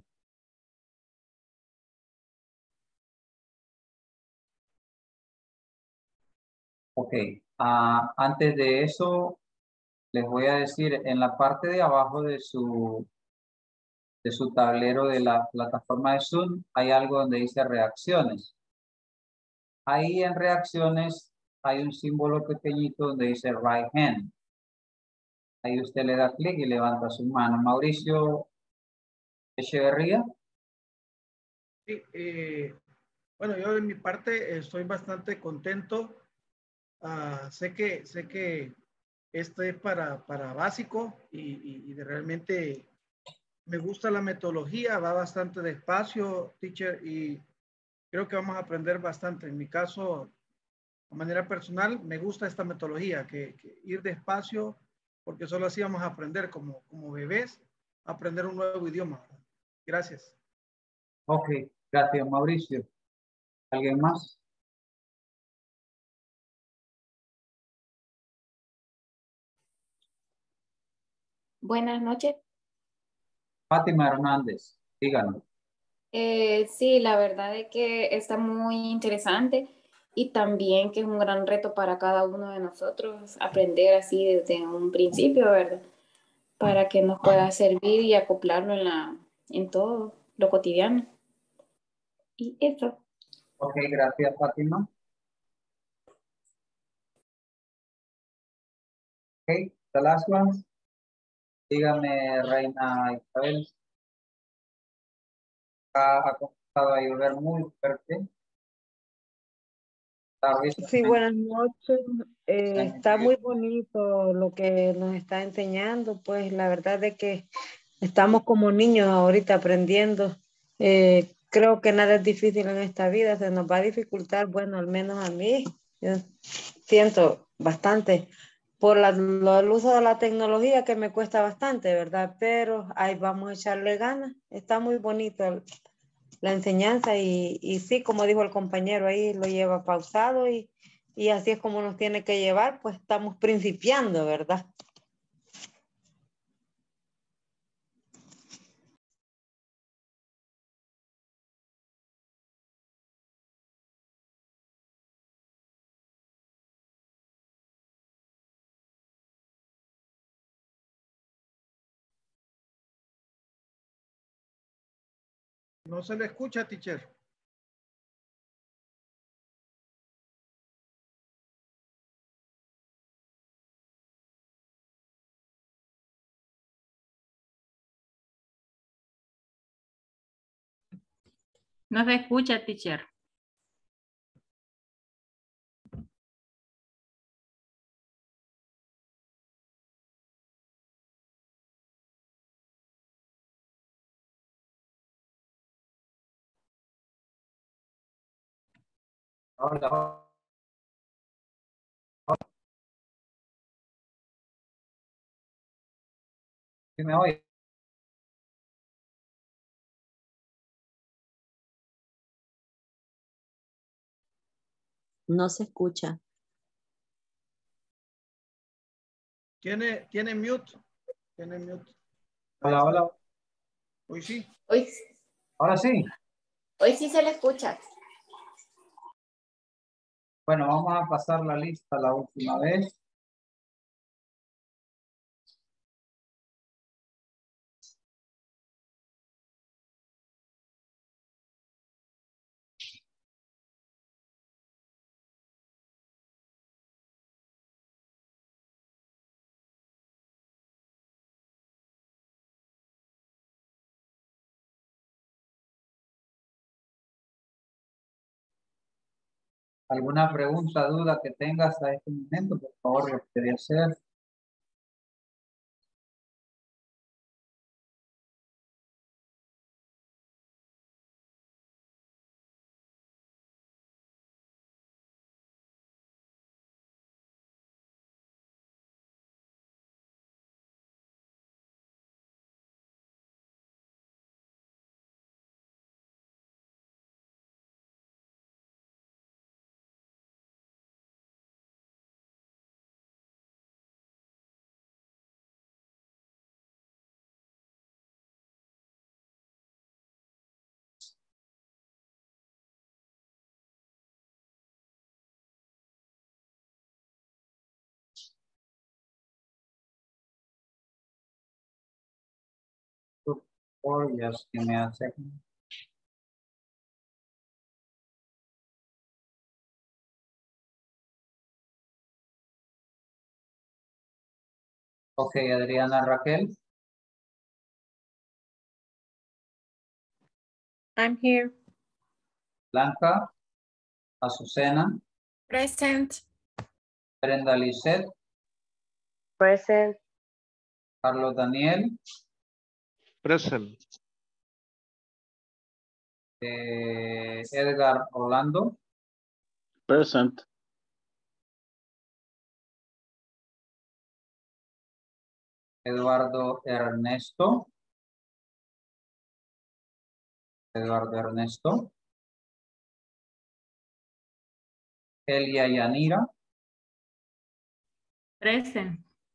Ok, uh, antes de eso, les voy a decir, en la parte de abajo de su, de su tablero de la plataforma de Zoom, hay algo donde dice reacciones. Ahí en reacciones hay un símbolo pequeñito donde dice right hand. Ahí usted le da clic y levanta su mano. Mauricio Echeverría. Sí, eh, bueno, yo de mi parte estoy bastante contento. Uh, sé que, sé que esto es para, para básico y, y, y de realmente me gusta la metodología, va bastante despacio, teacher, y creo que vamos a aprender bastante. En mi caso, de manera personal, me gusta esta metodología, que, que ir despacio, porque solo así vamos a aprender como, como bebés, a aprender un nuevo idioma. Gracias. Ok, gracias Mauricio. ¿Alguien más? Buenas noches. Fátima Hernández, díganos. Eh, sí, la verdad es que está muy interesante y también que es un gran reto para cada uno de nosotros aprender así desde un principio, ¿verdad? Para que nos pueda servir y acoplarlo en, la, en todo lo cotidiano. Y eso. Ok, gracias Fátima. Ok, the last one. Dígame, Reina Isabel. Ha, ha comenzado a llover muy fuerte. Sí, buenas noches. Eh, está muy bonito lo que nos está enseñando. Pues la verdad es que estamos como niños ahorita aprendiendo. Eh, creo que nada es difícil en esta vida. Se nos va a dificultar, bueno, al menos a mí. Yo siento bastante por la, lo, el uso de la tecnología que me cuesta bastante, ¿verdad? Pero ahí vamos a echarle ganas. Está muy bonito la enseñanza y, y sí, como dijo el compañero ahí, lo lleva pausado y, y así es como nos tiene que llevar, pues estamos principiando, ¿verdad? No se le escucha, teacher. No se escucha, teacher. Hola. ¿Sí me oye? No se escucha. ¿Tiene, tiene mute? ¿Tiene mute? Hola, hola. Hoy sí. Hoy, Ahora sí. hoy sí se le escucha. Bueno, vamos a pasar la lista la última vez. ¿Alguna pregunta, duda que tengas a este momento? Por favor, lo quería hacer. Or just give me a second. Ok, Adriana Raquel. I'm here. Blanca. Azucena. Present. Brenda Lisset. Present. Carlos Daniel. Present. Eh, Edgar Orlando. Present. Eduardo Ernesto. Eduardo Ernesto. Elia Yanira. Present.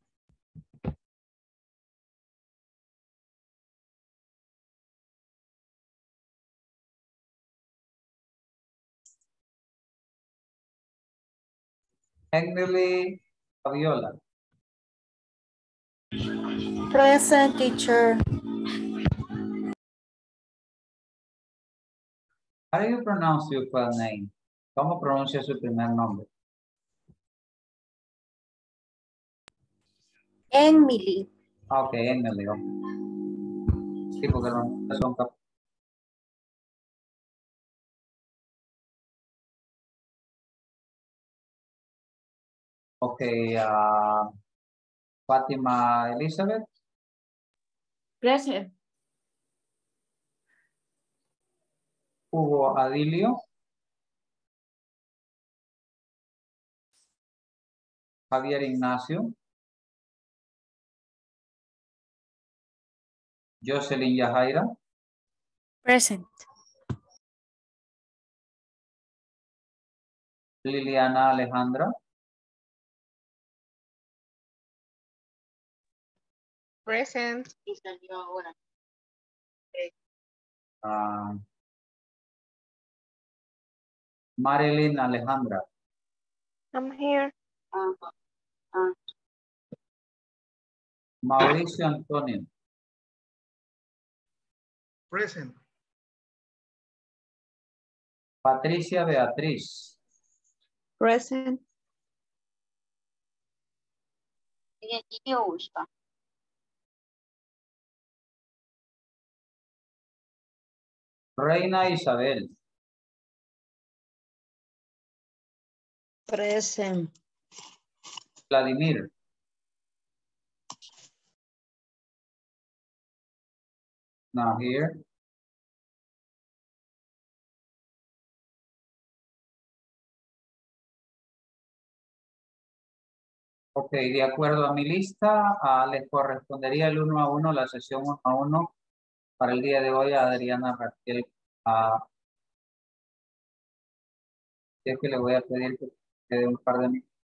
Emily Fabiola. Present, teacher. How do you pronounce your first name? ¿Cómo pronuncia su primer nombre? Emily. Ah, ok, Emily. ok. Sí, porque no son cap- Ok, ah, Fátima Elizabeth. Present. Hugo Adilio. Javier Ignacio. Jocelyn Yajaira. Present. Liliana Alejandra. Present. ah, Marilyn Alejandra. I'm here. Mauricio Antonio. Present. Patricia Beatriz. Present. Reina Isabel. Present. Vladimir. Not here. Ok, de acuerdo a mi lista, ah, les correspondería el uno a uno, la sesión uno a uno para el día de hoy a Adriana Raquel. Uh, es que le voy a pedir que que dé un par de minutos.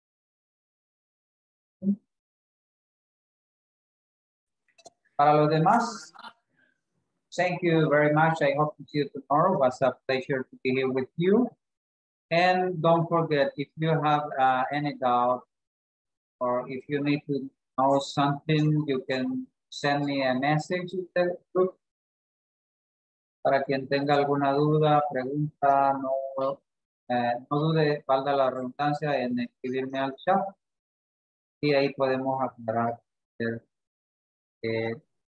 Para los demás, thank you very much. I hope to see you tomorrow. It was a pleasure to be here with you. And don't forget, if you have uh, any doubt or if you need to know something, you can send me a message in the group. Para quien tenga alguna duda, pregunta, no, eh, no dude, valga la redundancia, en escribirme al chat y ahí podemos aclarar. Eh, eh,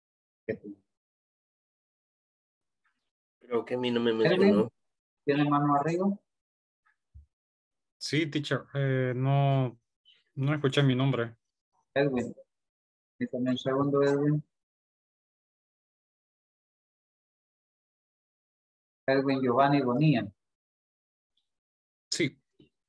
Creo que a mí no me Edwin, mencionó. ¿tiene mano arriba? Sí, teacher. Eh, no, no escuché mi nombre. Edwin. Dígame un segundo, Edwin. Edwin Giovanni Bonilla. Sí.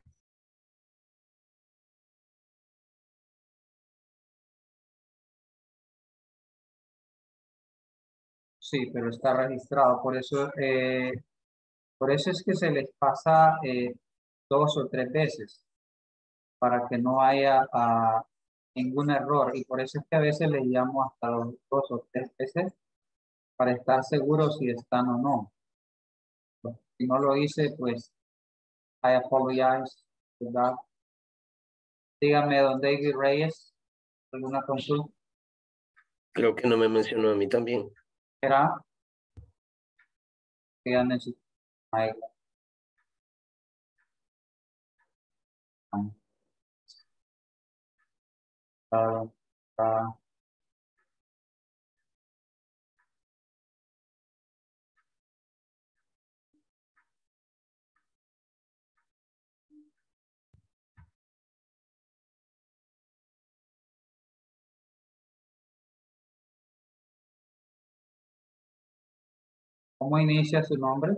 Sí, pero está registrado. Por eso, eh, por eso es que se les pasa eh, dos o tres veces para que no haya uh, ningún error. Y por eso es que a veces les llamo hasta dos, dos o tres veces para estar seguros si están o no. Si no lo hice, pues I apologize for that. Dígame, don David Reyes, ¿alguna consulta? Creo que no me mencionó a mí también. ¿Será? Que ya necesito. Uh, uh, ¿Cómo inicia su nombre?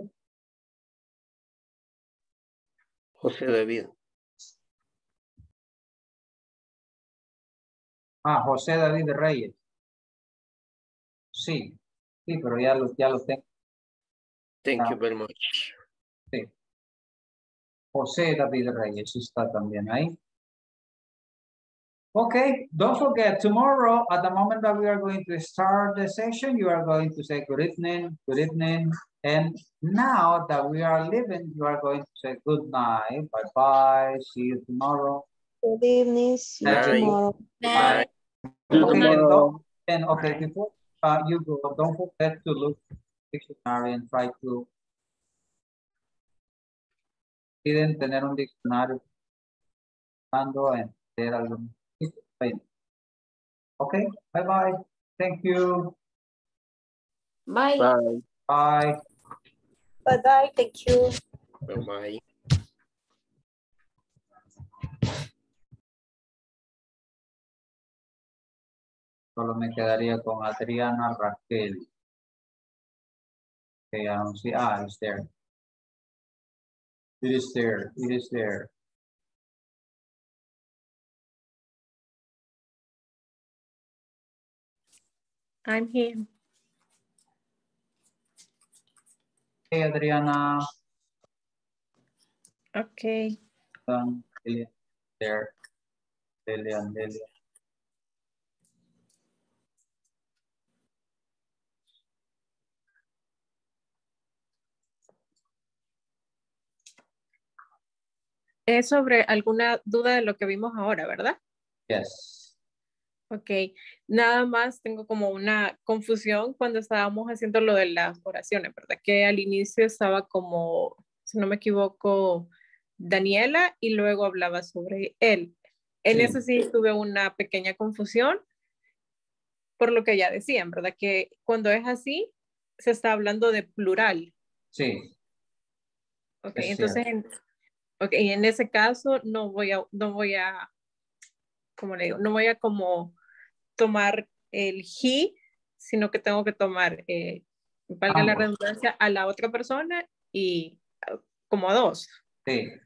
José David. Ah, José David Reyes. Sí, sí, pero ya lo, ya lo tengo. Thank Ah, you very much. sí. José David Reyes está también ahí. Okay, don't forget, tomorrow, at the moment that we are going to start the session, you are going to say good evening, good evening. And now that we are leaving, you are going to say good night, bye-bye, see you tomorrow. Good evening. See you Bye. tomorrow. Bye. Okay, and, don't, and okay, before uh, you go, don't forget to look at the dictionary and try to piden tener un diccionario cuando entender algo. Okay, bye-bye. Thank you. Bye. Bye. Bye. Bye-bye. Thank you. Bye-bye. Solo me quedaría con Adriana Raquel. Okay, I don't see. Ah, it's there. It is there. It is there. I'm here. Hey, Adriana. Okay. Um, Delia, there. Delia, Delia. Es sobre alguna duda de lo que vimos ahora, ¿verdad? Yes. Ok, nada más tengo como una confusión cuando estábamos haciendo lo de las oraciones, ¿verdad? Que al inicio estaba como, si no me equivoco, Daniela y luego hablaba sobre él. En Sí. eso sí tuve una pequeña confusión por lo que ya decían, ¿verdad? Que cuando es así, se está hablando de plural. Sí. Ok, Es entonces, en, okay, en ese caso no voy a, no voy a, ¿cómo le digo? No voy a como tomar el he, sino que tengo que tomar, eh, valga la Ambos. redundancia, a la otra persona y uh, como a dos. Sí.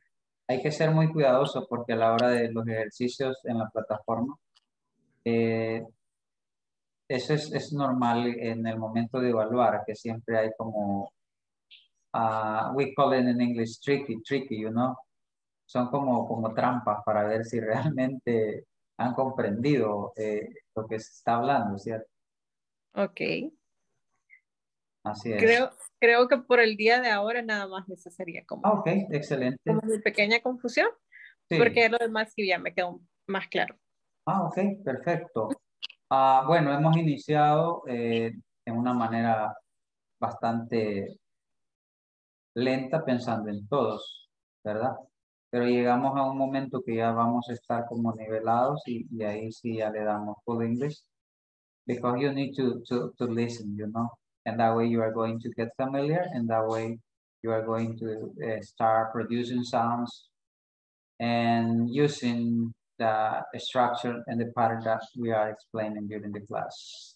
hay que ser muy cuidadosos porque a la hora de los ejercicios en la plataforma, eh, eso es, es normal en el momento de evaluar, que siempre hay como, uh, we call it in English tricky, tricky, you know. Son como, como trampas para ver si realmente han comprendido eh, lo que se está hablando, ¿cierto? Ok. Así es. Creo, creo que por el día de ahora nada más esa sería como, Ah, ok, excelente. como mi pequeña confusión, Sí. porque lo demás sí ya me quedó más claro. Ah, ok, perfecto. Ah, bueno, hemos iniciado eh, en una manera bastante lenta pensando en todos, ¿verdad? Pero llegamos a un momento que ya vamos a estar como nivelados y, y ahí sí ya le damos full English. Because you need to, to, to listen, you know, and that way you are going to get familiar, and that way you are going to uh, start producing sounds and using the structure and the pattern that we are explaining during the class.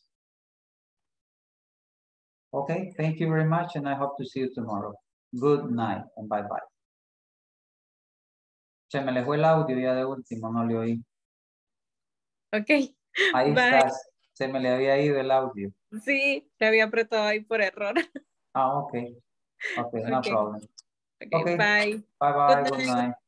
Okay, thank you very much, and I hope to see you tomorrow. Good night, and bye-bye. Se me le fue el audio ya de último, no le oí. Ok, ahí bye. estás. Se me le había ido el audio. Sí, le había apretado ahí por error. Ah, ok. Ok, no Okay. problem. Okay, Okay, bye. bye-bye, Good good night. night.